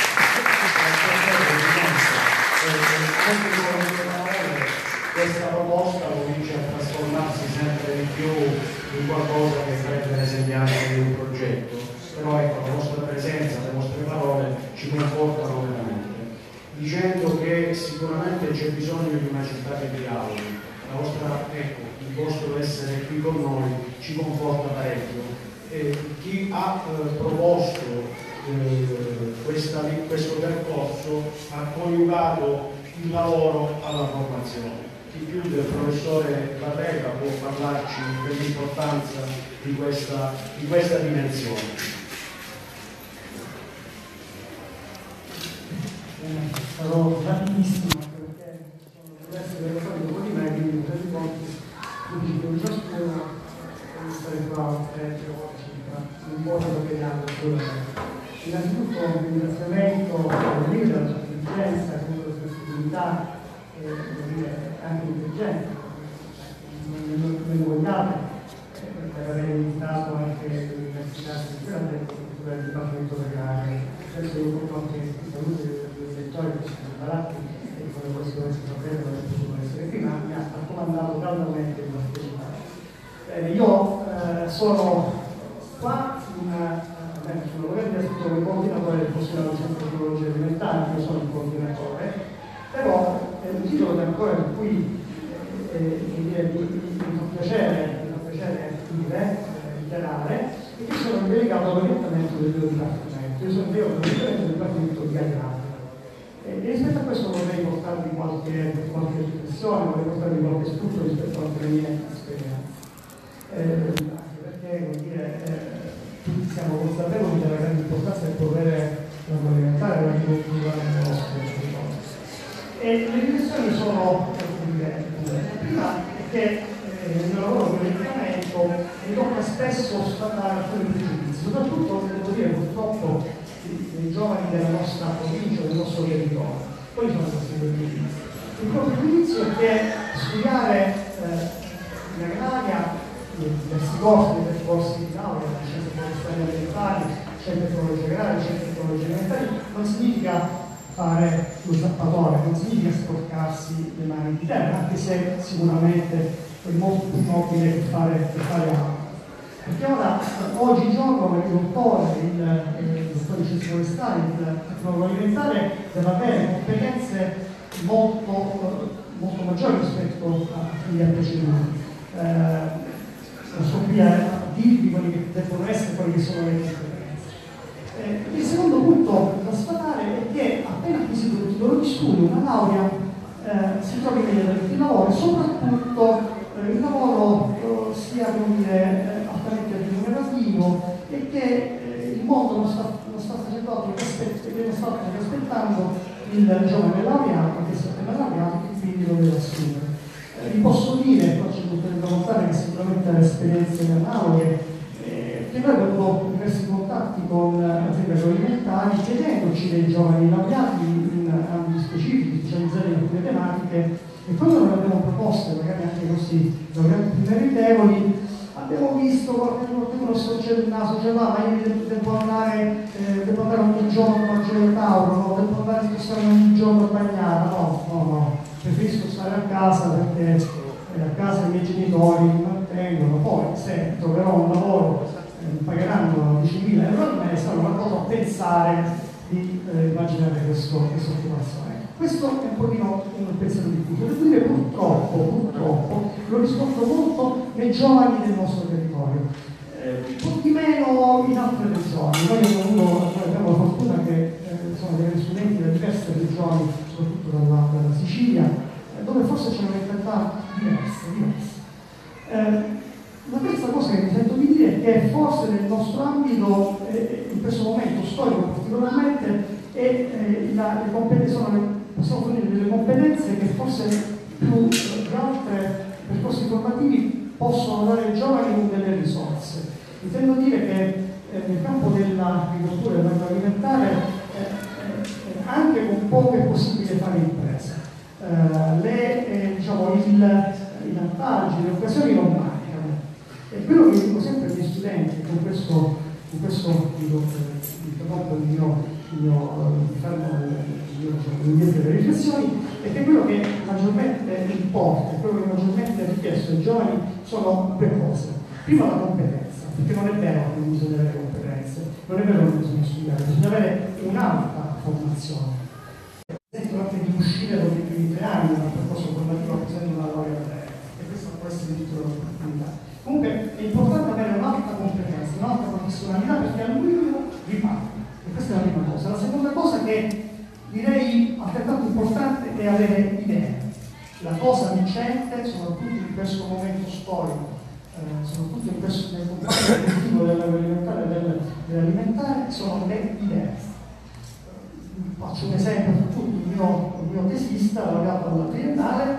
Questa proposta comincia a trasformarsi sempre di più in qualcosa che prende le sembianze di un progetto, però ecco, la vostra presenza, le vostre parole ci confortano veramente, dicendo che sicuramente c'è bisogno di una città che dialoghi. Il vostro essere qui con noi ci conforta parecchio. Chi ha proposto questo percorso ha coniugato il lavoro alla formazione. Chi più del professore Barrera può parlarci dell'importanza di questa dimensione? Sarò rapidissimo perché sono diversi relatori dopo di me, quindi mi rendo conto che un ciascuno deve stare qua 3 ore circa, non può chiediamo assolutamente. Innanzitutto un ringraziamento al leader della sua intelligenza, della sua sensibilità, anche intelligente, non me lo vogliate, per aver invitato anche l'Università del Dipartimento dell'Aria. Penso che purtroppo i saluti dei lettori che ci sono imparati e come questo problema non possono essere qui, ma mi ha raccomandato caldamente di partecipare. Io sono qua sono volendo come coordinatore del Consiglio del Centro di Tecnologie Alimentari, io sono il coordinatore, però il titolo che ancora qui mi fa piacere dichiarare è che sono il delegato all'orientamento del mio dipartimento. Io sono il delegato all'orientamento del dipartimento di agraria. E rispetto a questo vorrei portarvi qualche riflessione, vorrei portarvi qualche spunto rispetto alle mie esperienze. Anche perché, vuol dire, tutti siamo consapevoli della grande importanza del potere agroalimentare della agricoltura nel nostro territorio. E le riflessioni sono la prima è che nel mio lavoro di orientamento mi tocca spesso sfatare alcuni pregiudizi, soprattutto, devo dire, purtroppo dei giovani della nostra provincia, del nostro territorio. Quali sono questi pregiudizi? Il primo pregiudizio è che studiare in agraria diversi corsi, dei percorsi di laurea, scienze forestali alimentari, scienze tecnologie agrarie, scienze tecnologie alimentari, non significa fare lo zappatore, non significa sporcarsi le mani di terra, anche se sicuramente è molto più nobile che fare altro. Perché ora, oggigiorno, il dottore di scienze forestali, il tecnologo alimentare deve avere competenze molto maggiori rispetto a chi li ha preceduti. Non so qui a dirvi quelli che devono essere, quelli che sono le competenze. Il secondo punto da sfatare è che appena acquisito il titolo di studio, una laurea, si trova immediatamente il lavoro, soprattutto il lavoro sia altamente remunerativo e che il mondo non sta facendo altro sta aspettando il giovane laureato che si è appena laureato e quindi lo deve assumere. Vi posso dire, poi c'è tutto il volontari che sicuramente ha esperienze analoghe, che noi abbiamo diversi contatti con aziende agroalimentari chiedendoci dei giovani laureati in ambiti specifici, specializzati in alcune tematiche, e quando noi abbiamo proposte, magari anche i nostri laureati più meritevoli, abbiamo visto qualcuno storce il naso, cioè ma io devo andare ogni giorno a Gioia Tauro, no? Devo andare a spostare ogni giorno a Bagnara, no, preferisco stare a casa perché a casa i miei genitori mi mantengono, poi se troverò un lavoro mi pagheranno 10.000 euro al mese, allora cosa a pensare di immaginare questa occupazione. Questo è un pochino un pensiero diffuso. Devo dire purtroppo, lo riscontro molto nei giovani del nostro territorio, un po' di meno in altre regioni. Noi abbiamo la fortuna che sono degli studenti da diverse regioni, soprattutto dalla Sicilia, dove forse c'è una mentalità diversa. La terza cosa che mi sento di dire è che forse nel nostro ambito, in questo momento storico particolarmente, possiamo fornire delle competenze che forse più di altri percorsi formativi possono dare ai giovani con delle risorse. Intendo dire che nel campo dell'agricoltura e dell'agroalimentare anche con poco è possibile fare impresa. I vantaggi, le occasioni non mancano. E quello che dico sempre agli studenti, con questo interrompo le mie riflessioni, è che quello che maggiormente importa, quello che maggiormente è richiesto ai giovani sono due cose. Prima la competenza, perché non è vero che non bisogna avere competenze, non è vero che non bisogna studiare, bisogna avere un'alta formazione. Sento anche di uscire dopo i primi 3 anni da un percorso formativo facendo una laurea accademica, e questo può essere di titolo d'opportunità. Comunque è importante avere un'alta competenza, un'alta professionalità, perché all'ultimo riparte. E questa è la prima cosa. La seconda cosa che direi altrettanto importante è avere idee. La cosa vincente, soprattutto in questo momento storico, soprattutto nel contesto effettivo dell'agroalimentare e dell'alimentare, sono le idee. Faccio un esempio per tutti: il mio tesista, laureato alla triennale,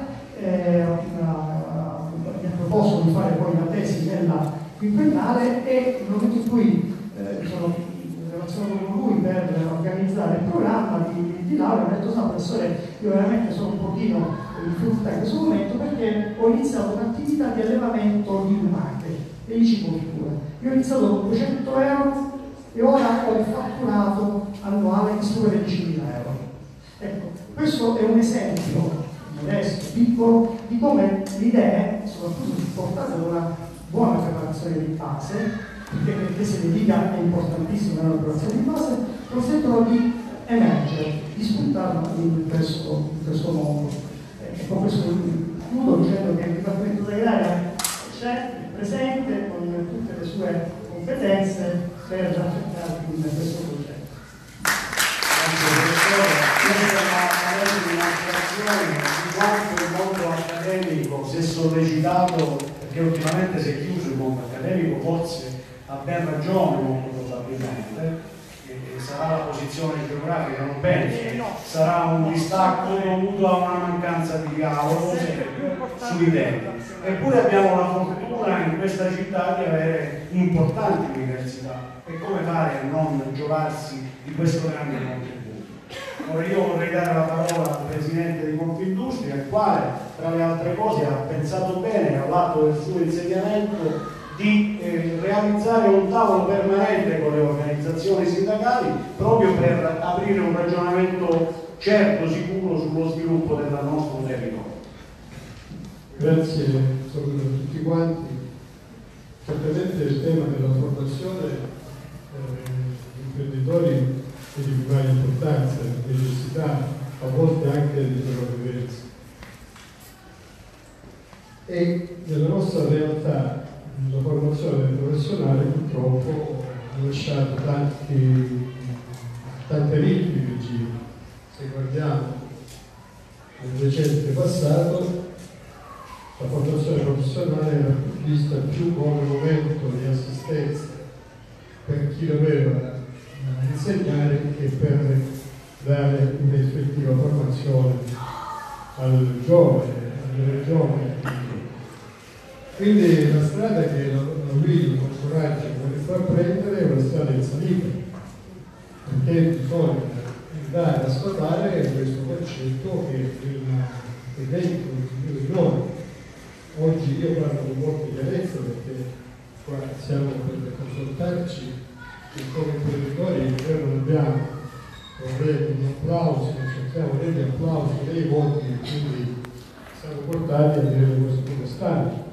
mi ha proposto di fare poi la tesi della quinquennale, e nel momento in cui sono in relazione con lui per organizzare il programma di laurea, ho detto: no professore, io veramente sono un pochino in frutta in questo momento, perché ho iniziato un'attività di allevamento di lumache e di cicoltura. Io ho iniziato con 200 euro e ora ho il fatturato annuale di supera i 10.000 euro. Ecco, questo è un esempio modesto, piccolo, di come le idee, soprattutto supportate da una buona preparazione di base, perché che si dedica è importantissima nella preparazione di base, consentono di emergere, di spuntare in questo mondo. E con questo chiudo dicendo che il Dipartimento dell'Agraria c'è presente con tutte le sue competenze per affrontare questo progetto. Grazie professore. Questa è un'attrazione di quanto il mondo accademico si è sollecitato, perché ultimamente si è chiuso il mondo accademico, forse ha ben ragione molto probabilmente, e sarà la posizione geografica, non penso, sarà un distacco dovuto a una mancanza di dialogo sui temi. Eppure abbiamo la fortuna in questa città di avere importanti università, e come fare a non giovarsi di questo grande contributo? Ora io vorrei dare la parola al Presidente di Confindustria, il quale tra le altre cose ha pensato bene, all'atto del suo insediamento, di realizzare un tavolo permanente con le organizzazioni sindacali proprio per aprire un ragionamento certo, sicuro sullo sviluppo del nostro territorio. Grazie, saluto a tutti quanti. Certamente il tema della formazione degli imprenditori è di primaria importanza, necessità, a volte anche di sopravvivenza. E nella nostra realtà la formazione professionale purtroppo ha lasciato tante vittime in giro. Se guardiamo nel recente passato, la formazione professionale era vista più come momento di assistenza per chi doveva insegnare che per dare un'effettiva formazione al giovane, alle giovani. Quindi la strada che lui con coraggio vuole far prendere è una strada in salita, perché bisogna andare a sfatare questo concetto che è dentro di noi. Oggi io parlo con molta chiarezza perché qua siamo per consultarci e come imprenditori non abbiamo problemi di applausi, non cerchiamo né di applausi né di voti, quindi siamo portati a dire le cose come stanno.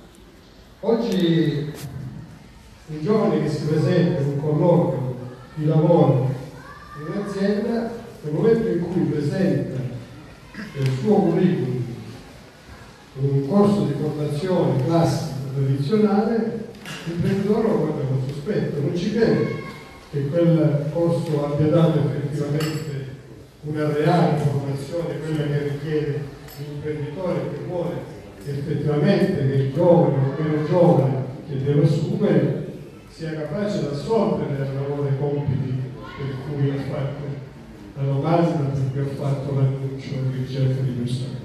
Oggi un giovane che si presenta in un colloquio di lavoro in un'azienda, nel momento in cui presenta il suo curriculum in un corso di formazione classico tradizionale, l'imprenditore lo guarda con sospetto, non ci crede che quel corso abbia dato effettivamente una reale formazione, quella che richiede l'imprenditore che vuole effettivamente che il giovane o meno giovane che deve assumere sia capace di assolvere al lavoro i compiti per cui ha fatto la domanda, per cui ha fatto l'annuncio di ricerca di persone.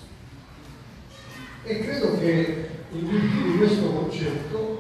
E credo che in virtù di questo concetto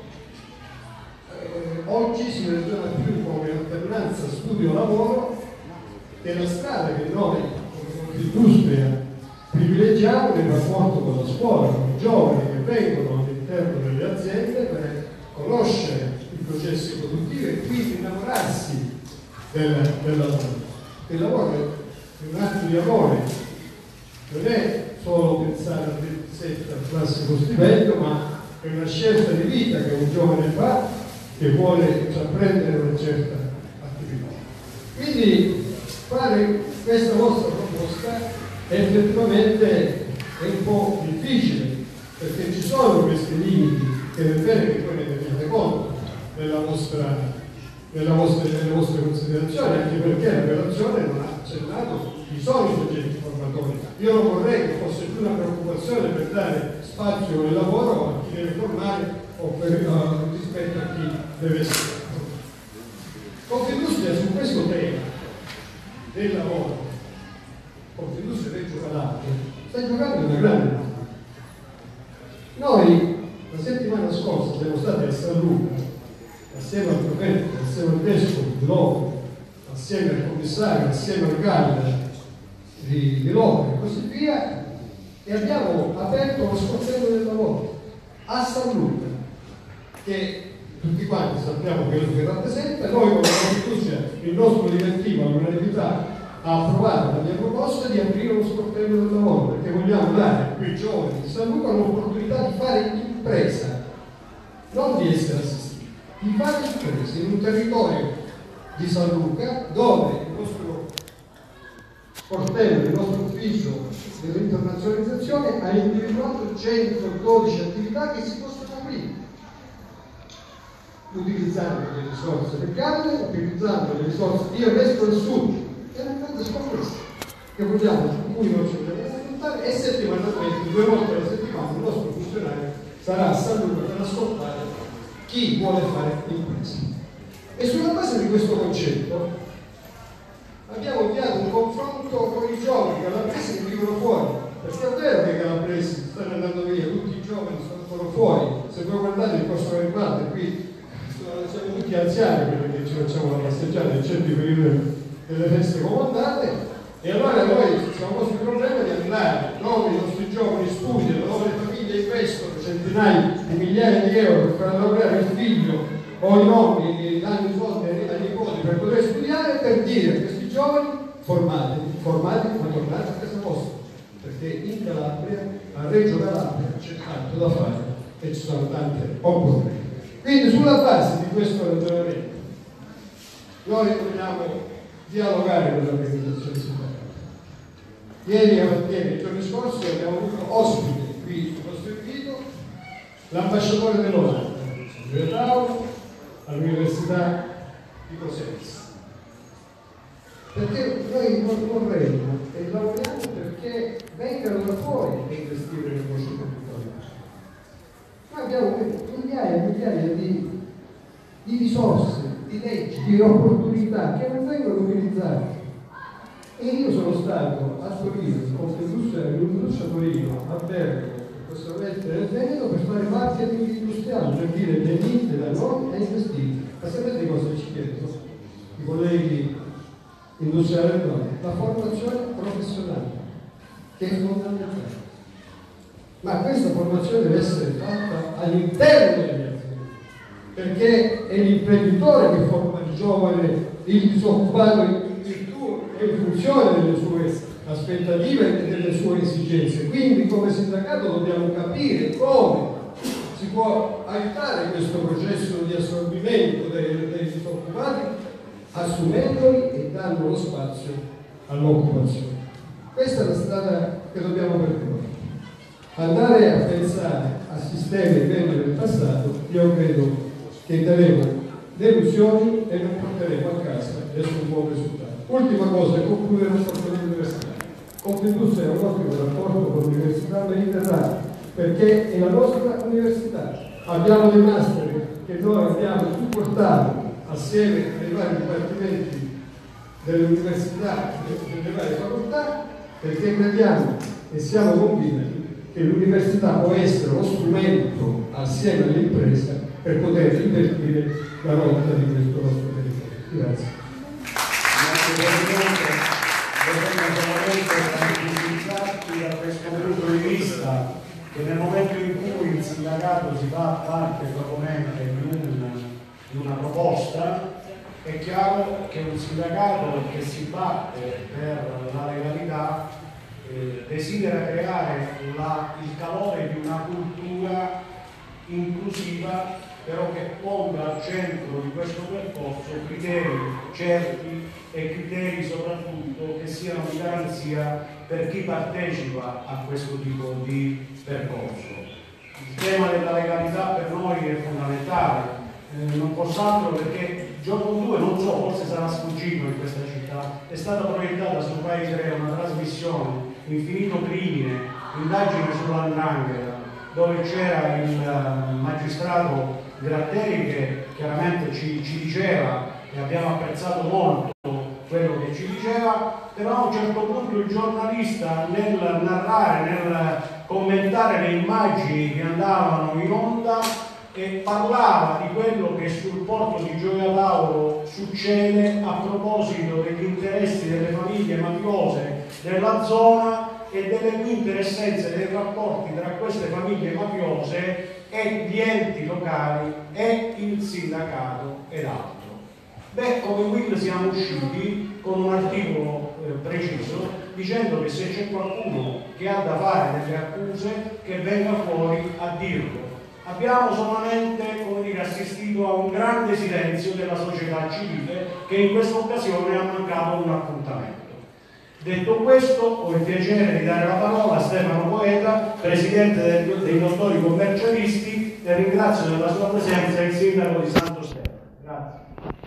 oggi si ragiona più come alternanza studio-lavoro che la strada che noi come industria privilegiamo nel rapporto con la scuola, con i giovani che vengono all'interno delle aziende per conoscere i processi produttivi e quindi innamorarsi del lavoro. Il lavoro è un atto di amore, non è solo pensare al 27 al classico stipendio, ma è una scelta di vita che un giovane fa che vuole apprendere una certa attività. Quindi fare questa vostra proposta effettivamente è un po' difficile, perché ci sono questi limiti che è bene che voi ne teniate conto nelle vostre considerazioni, anche perché la relazione non ha accennato chi sono i soggetti formatori. Io non vorrei che fosse più una preoccupazione per dare spazio nel lavoro a chi deve formare o rispetto a chi deve essere formato. Confindustria su questo tema del lavoro, Confindustria Reggio Calabria, sta giocando una grande partita. Noi la settimana scorsa siamo stati a San Luca assieme al prefetto, assieme al vescovo di Lopera, assieme al commissario, assieme al GAL di Lopera e così via, e abbiamo aperto lo sportello del lavoro a San Luca, che tutti quanti sappiamo quello che rappresenta. Noi con la Confindustria, il nostro direttivo all'unanimità ha approvato la mia proposta di aprire lo sportello del lavoro, perché vogliamo dare a quei giovani di San Luca l'opportunità di fare impresa, non di essere assistiti, di fare impresa in un territorio di San Luca dove il nostro sportello, il nostro ufficio dell'internazionalizzazione ha individuato 112 attività che si possono aprire utilizzando le risorse del Canada, utilizzando le risorse di Resto del Sud. È una grande scommessa che vogliamo, su cui noi ci vogliamo affrontare, e settimanalmente, 2 volte alla settimana, il nostro funzionario sarà a San Luca per ascoltare chi vuole fare impresa. E sulla base di questo concetto abbiamo avviato un confronto con i giovani calabresi che vivono fuori, perché è vero che i calabresi stanno andando via, tutti i giovani sono ancora fuori. Se voi guardate il corso Garibaldi, qui siamo tutti anziani, quelli che ci facciamo la passeggiata in certi periodi delle feste comandate, e allora noi siamo posti il problema di andare dove i nostri giovani studiano, dove le famiglie investono centinaia di migliaia di euro per far lavorare il figlio o i nonni che danno i soldi ai nipoti per poter studiare, per dire a questi giovani formati ma tornate a casa vostra, perché in Calabria, a Reggio Calabria c'è tanto da fare e ci sono tante opportunità. Quindi sulla base di questo ragionamento noi vogliamo dialogare con le organizzazioni sindacali. Ieri e i giorni scorsi abbiamo avuto ospite qui sul nostro invito l'ambasciatore dell'Olanda, all'Università di Cosenza. Perché noi vorremmo e lavoriamo perché vengano da fuori a investire nel nostro territorio. Noi abbiamo migliaia e migliaia di risorse, di leggi, di opportunità che non vengono utilizzate E io sono stato a Torino, in Confindustria Torino, a Bergamo, personalmente nel Veneto, per fare marketing industriale, per dire venite da noi e investite. Ma sapete cosa ci chiedono i colleghi industriali del nord? La formazione professionale, che è fondamentale. Ma questa formazione deve essere fatta all'interno delle aziende, perché è l'imprenditore che forma il giovane, il disoccupato in virtù e in funzione delle sue aspettative e delle sue esigenze. Quindi come sindacato dobbiamo capire come si può aiutare questo processo di assorbimento dei disoccupati, assumendoli e dando lo spazio all'occupazione. Questa è la strada che dobbiamo percorrere. Andare a pensare a sistemi meglio del passato, io credo che daremo delusioni e non porteremo a casa nessun buon risultato. Ultima cosa, concludere il rapporto dell'università. Confindustria è un ottimo rapporto con l'Università Mediterranea, perché è la nostra università. Abbiamo dei master che noi abbiamo supportato assieme ai vari dipartimenti delle università, delle varie facoltà, perché crediamo e siamo convinti che l'università può essere uno strumento assieme all'impresa per poter invertire la rotta di questo nostro territorio. Grazie. Da questo punto di vista, che nel momento in cui il sindacato si fa parte proponente di una proposta, è chiaro che un sindacato che si batte per la legalità desidera creare il calore di una cultura inclusiva, però che ponga al centro di questo percorso criteri certi e criteri soprattutto che siano di garanzia per chi partecipa a questo tipo di percorso. Il tema della legalità per noi è fondamentale, non posso altro perché Giorno 2, non so, forse sarà sfuggito in questa città, è stata proiettata su Rai 3 una trasmissione, Infinito Crimine, indagine sull''ndrangheta, dove c'era il magistrato Gratteri che chiaramente ci diceva, e abbiamo apprezzato molto quello che ci diceva, però a un certo punto il giornalista nel narrare, nel commentare le immagini che andavano in onda e parlava di quello che sul porto di Gioia Tauro succede a proposito degli interessi delle famiglie mafiose della zona e delle interessenze dei rapporti tra queste famiglie mafiose e gli enti locali e il sindacato ed altro. Beh, come Will siamo usciti con un articolo preciso dicendo che se c'è qualcuno che ha da fare delle accuse che venga fuori a dirlo. Abbiamo solamente, come dire, assistito a un grande silenzio della società civile che in questa occasione ha mancato un appuntamento. Detto questo, ho il piacere di dare la parola a Stefano Poeta, presidente dei dottori commercialisti, e ringrazio della sua presenza il sindaco di Santo Stefano. Grazie.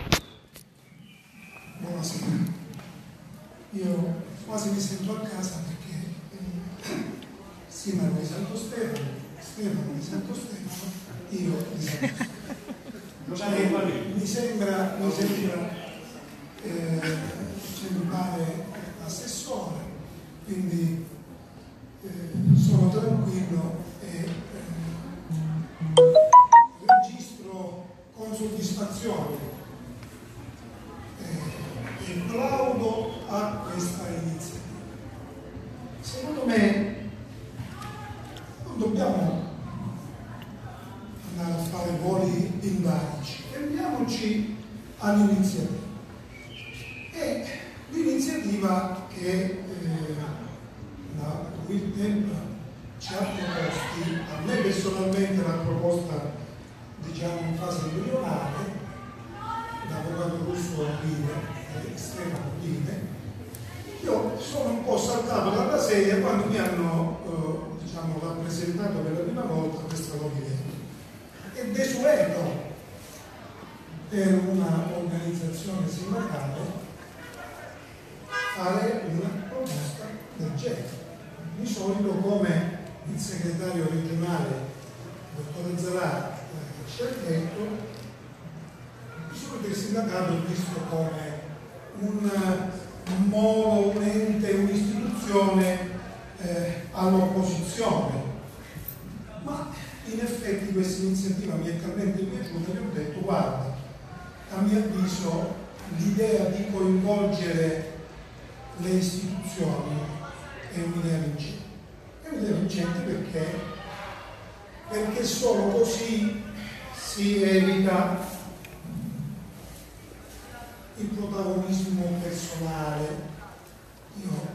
Buonasera. Io quasi mi sento a casa perché sindaco di Santo Stefano di Santo Stefano, io di Santo Stefano. Mi sembra cellulare assessore, quindi sono tranquillo e registro con soddisfazione e plaudo a questa iniziativa. Secondo me non dobbiamo andare a fare voli pindarici, fermiamoci all'iniziativa. E l'iniziativa che la Will Temp ci ha proposti, a me personalmente l'ha proposta diciamo in fase embrionale, l'avvocato Russo Line, Stefano Line. Io sono un po' saltato dalla sedia quando mi hanno rappresentato per la prima volta questa movimento e desueto per una organizzazione sindacale fare una proposta del genere. Di solito, come il segretario regionale dottor Zarà ci ha detto, di solito il sindacato è visto come un modo, un questione all'opposizione, ma in effetti questa iniziativa mi è talmente piaciuta che ho detto: guarda, a mio avviso l'idea di coinvolgere le istituzioni è un'idea vincente. È un'idea vincente perché solo così si evita il protagonismo personale. Io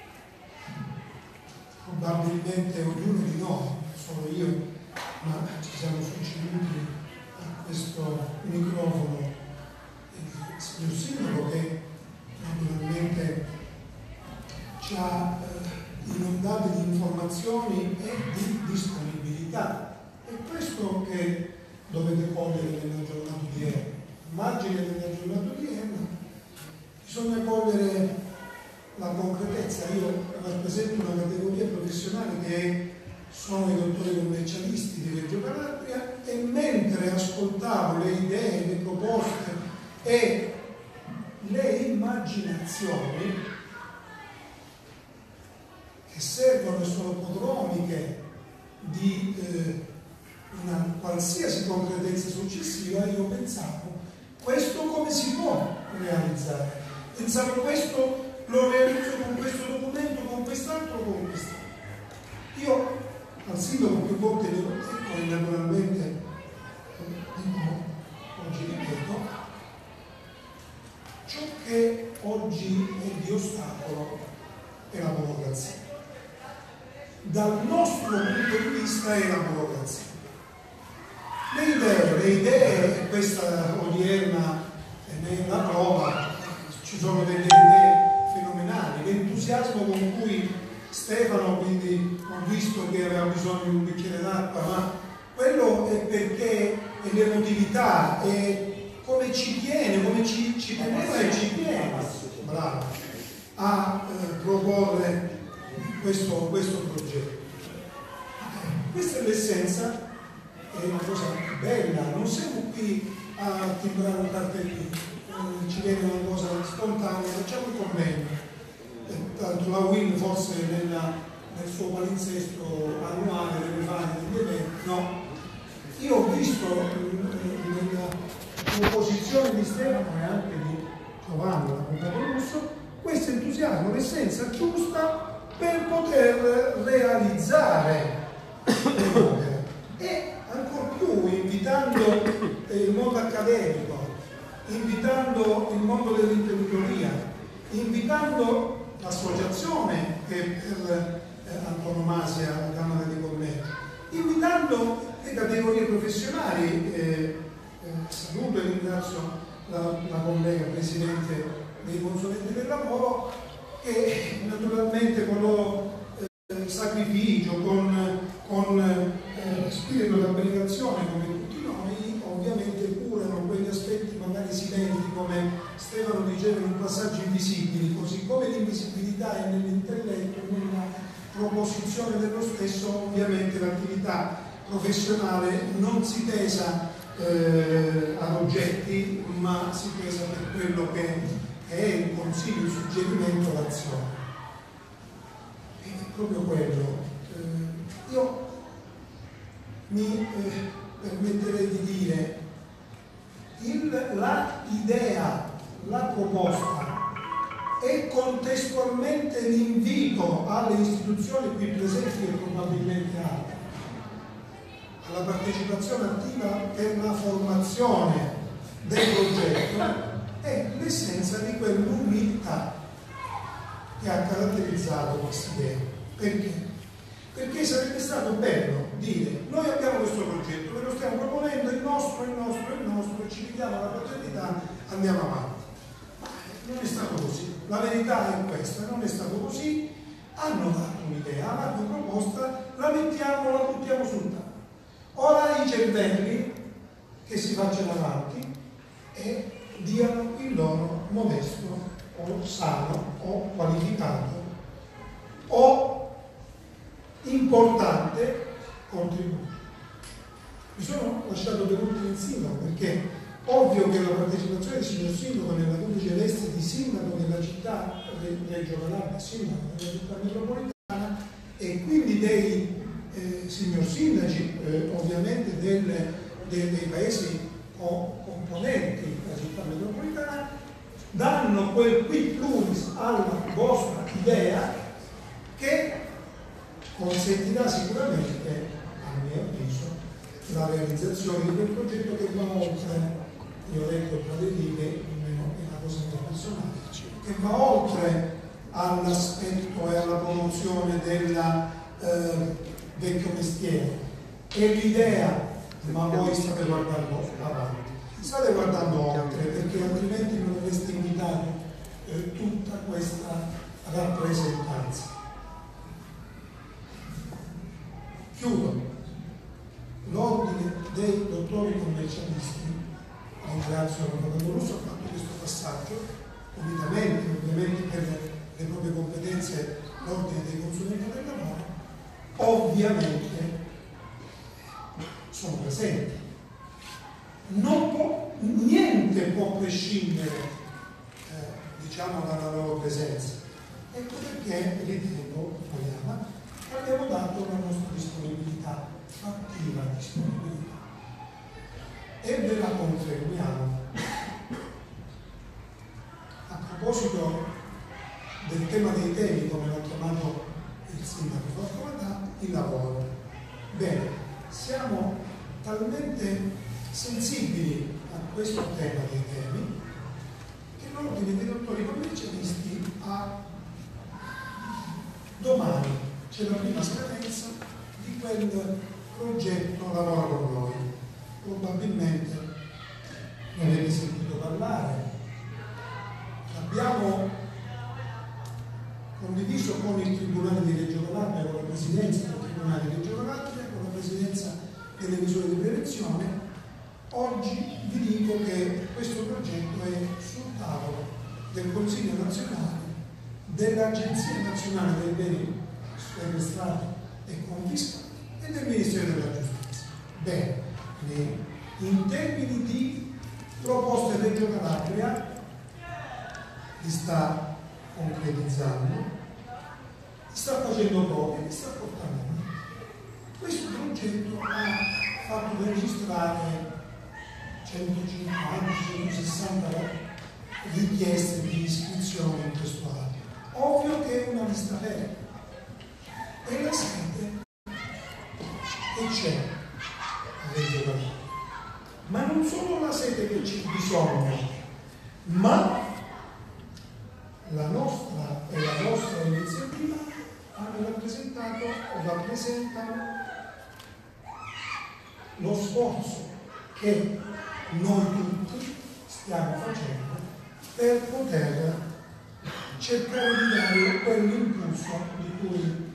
probabilmente ognuno di noi, solo io, ma ci siamo succeduti a questo microfono il signor Sindaco, che naturalmente ci ha inondato di informazioni e di disponibilità. È questo che dovete cogliere nella giornata odierna. Margine della giornata odierna bisogna cogliere la concretezza. Io rappresento una categoria professionale che sono i dottori commercialisti di Reggio Calabria, e mentre ascoltavo le idee, le proposte e le immaginazioni che servono e sono prodromiche di una qualsiasi concretezza successiva, io pensavo: questo come si può realizzare? Pensavo: questo lo realizzo con questo documento, con quest'altro, con quest'altro. Io al sindaco più volte glielo ho detto, e naturalmente oggi ripeto, ciò che oggi è di ostacolo è la burocrazia. Dal nostro punto di vista è la burocrazia. Le idee, questa odierna è la prova, ci sono delle idee fenomenali, l'entusiasmo con cui Stefano, quindi ho visto che aveva bisogno di un bicchiere d'acqua, ma quello è perché è l'emotività, è come ci tiene, come ci teneva e ci tiene, bravo, a proporre questo progetto. Questa è l'essenza, è una cosa bella, non siamo qui a timbrare un cartellino, ci viene una cosa spontanea, facciamo il convegno. Tanto la WIN forse nel suo palinsesto annuale deve fare degli eventi, no? Io ho visto nella proposizione di Stefano e anche di Giovanni, da Capolusso, questo entusiasmo, l'essenza giusta per poter realizzare le opere, e ancor più invitando il mondo accademico, invitando il mondo dell'imprenditoria, invitando l'associazione che per antonomasia la Camera di Commercio, invitando le categorie professionali. Saluto e ringrazio la collega Presidente dei Consulenti del Lavoro, che naturalmente con loro sacrificio, con spirito di abnegazione come tutti noi, ovviamente curano quegli aspetti magari silenti, come Stefano diceva, in passaggi invisibili, così come l'invisibilità è nell'intelletto, nella proposizione dello stesso. Ovviamente l'attività professionale non si pesa ad oggetti, ma si pesa per quello che è il consiglio, il suggerimento, l'azione. È proprio quello. Io mi permetterei di dire l'idea, la proposta e contestualmente l'invito alle istituzioni qui presenti e probabilmente altre alla partecipazione attiva per la formazione del progetto è l'essenza di quell'umiltà che ha caratterizzato questa idea. Perché? Perché sarebbe stato bello dire: noi abbiamo questo progetto, ve lo stiamo proponendo, il nostro, e ci diamo la possibilità, andiamo avanti. Ma non è stato così, la verità è questa, non è stato così. Hanno dato un'idea, hanno una proposta, la mettiamo, la buttiamo sul tavolo. Ora i cervelli che si facciano avanti e diano il loro modesto o sano o qualificato o importante contributo. Mi sono lasciato per ultimo il sindaco, perché ovvio che la partecipazione del signor sindaco nella codice veste di sindaco della città Reggio Calabria, sindaco della città metropolitana, e quindi dei signor sindaci, ovviamente dei paesi componenti della città metropolitana, danno quel quid pluris alla vostra idea che consentirà sicuramente, a mio avviso, la realizzazione di quel progetto che va oltre, io ho detto tra le righe, almeno è una cosa mia personale, che va oltre all'aspetto e alla promozione del vecchio mestiere. È l'idea, ma voi state guardando avanti, state guardando oltre, perché altrimenti non avreste invitato tutta questa rappresentanza. Chiudo. L'ordine dei dottori commercialisti, ringrazio l'avvocato Russo, ha fatto questo passaggio, unitamente ovviamente per le proprie competenze l'ordine dei consulenti del lavoro, ovviamente sono presenti. Niente può prescindere diciamo dalla loro presenza. Ecco perché ritengo, abbiamo dato la nostra disponibilità, attiva disponibilità, e ve la confermiamo. A proposito del tema dei temi, come l'ha chiamato il sindaco Fortunato, il lavoro. Bene, siamo talmente sensibili a questo tema dei temi che l'ordine dei dottori commercialisti domani c'è la prima scadenza di quel progetto Lavora con noi. Probabilmente ne avete sentito parlare. Abbiamo condiviso con il Tribunale di Reggio Calabria, con la Presidenza del Tribunale di Reggio Calabria, con la Presidenza delle misure di prevenzione. Oggi vi dico che questo progetto è sul tavolo del Consiglio nazionale, dell'Agenzia nazionale dei beni sequestrati e confiscati e del Ministero della Giustizia. Bene, in termini di proposte Reggio Calabria li sta concretizzando, sta facendo proprio, li sta portando. Questo progetto ha fatto registrare 150-160 richieste di iscrizione in questo atto. Ovvio che è una lista vera. E la sede che c'è a Reggio Calabria. Ma non solo la sede che c'è bisogno, ma la nostra e la vostra iniziativa hanno rappresentato o rappresentano lo sforzo che noi tutti stiamo facendo per poter cercare di dare quell'impulso di cui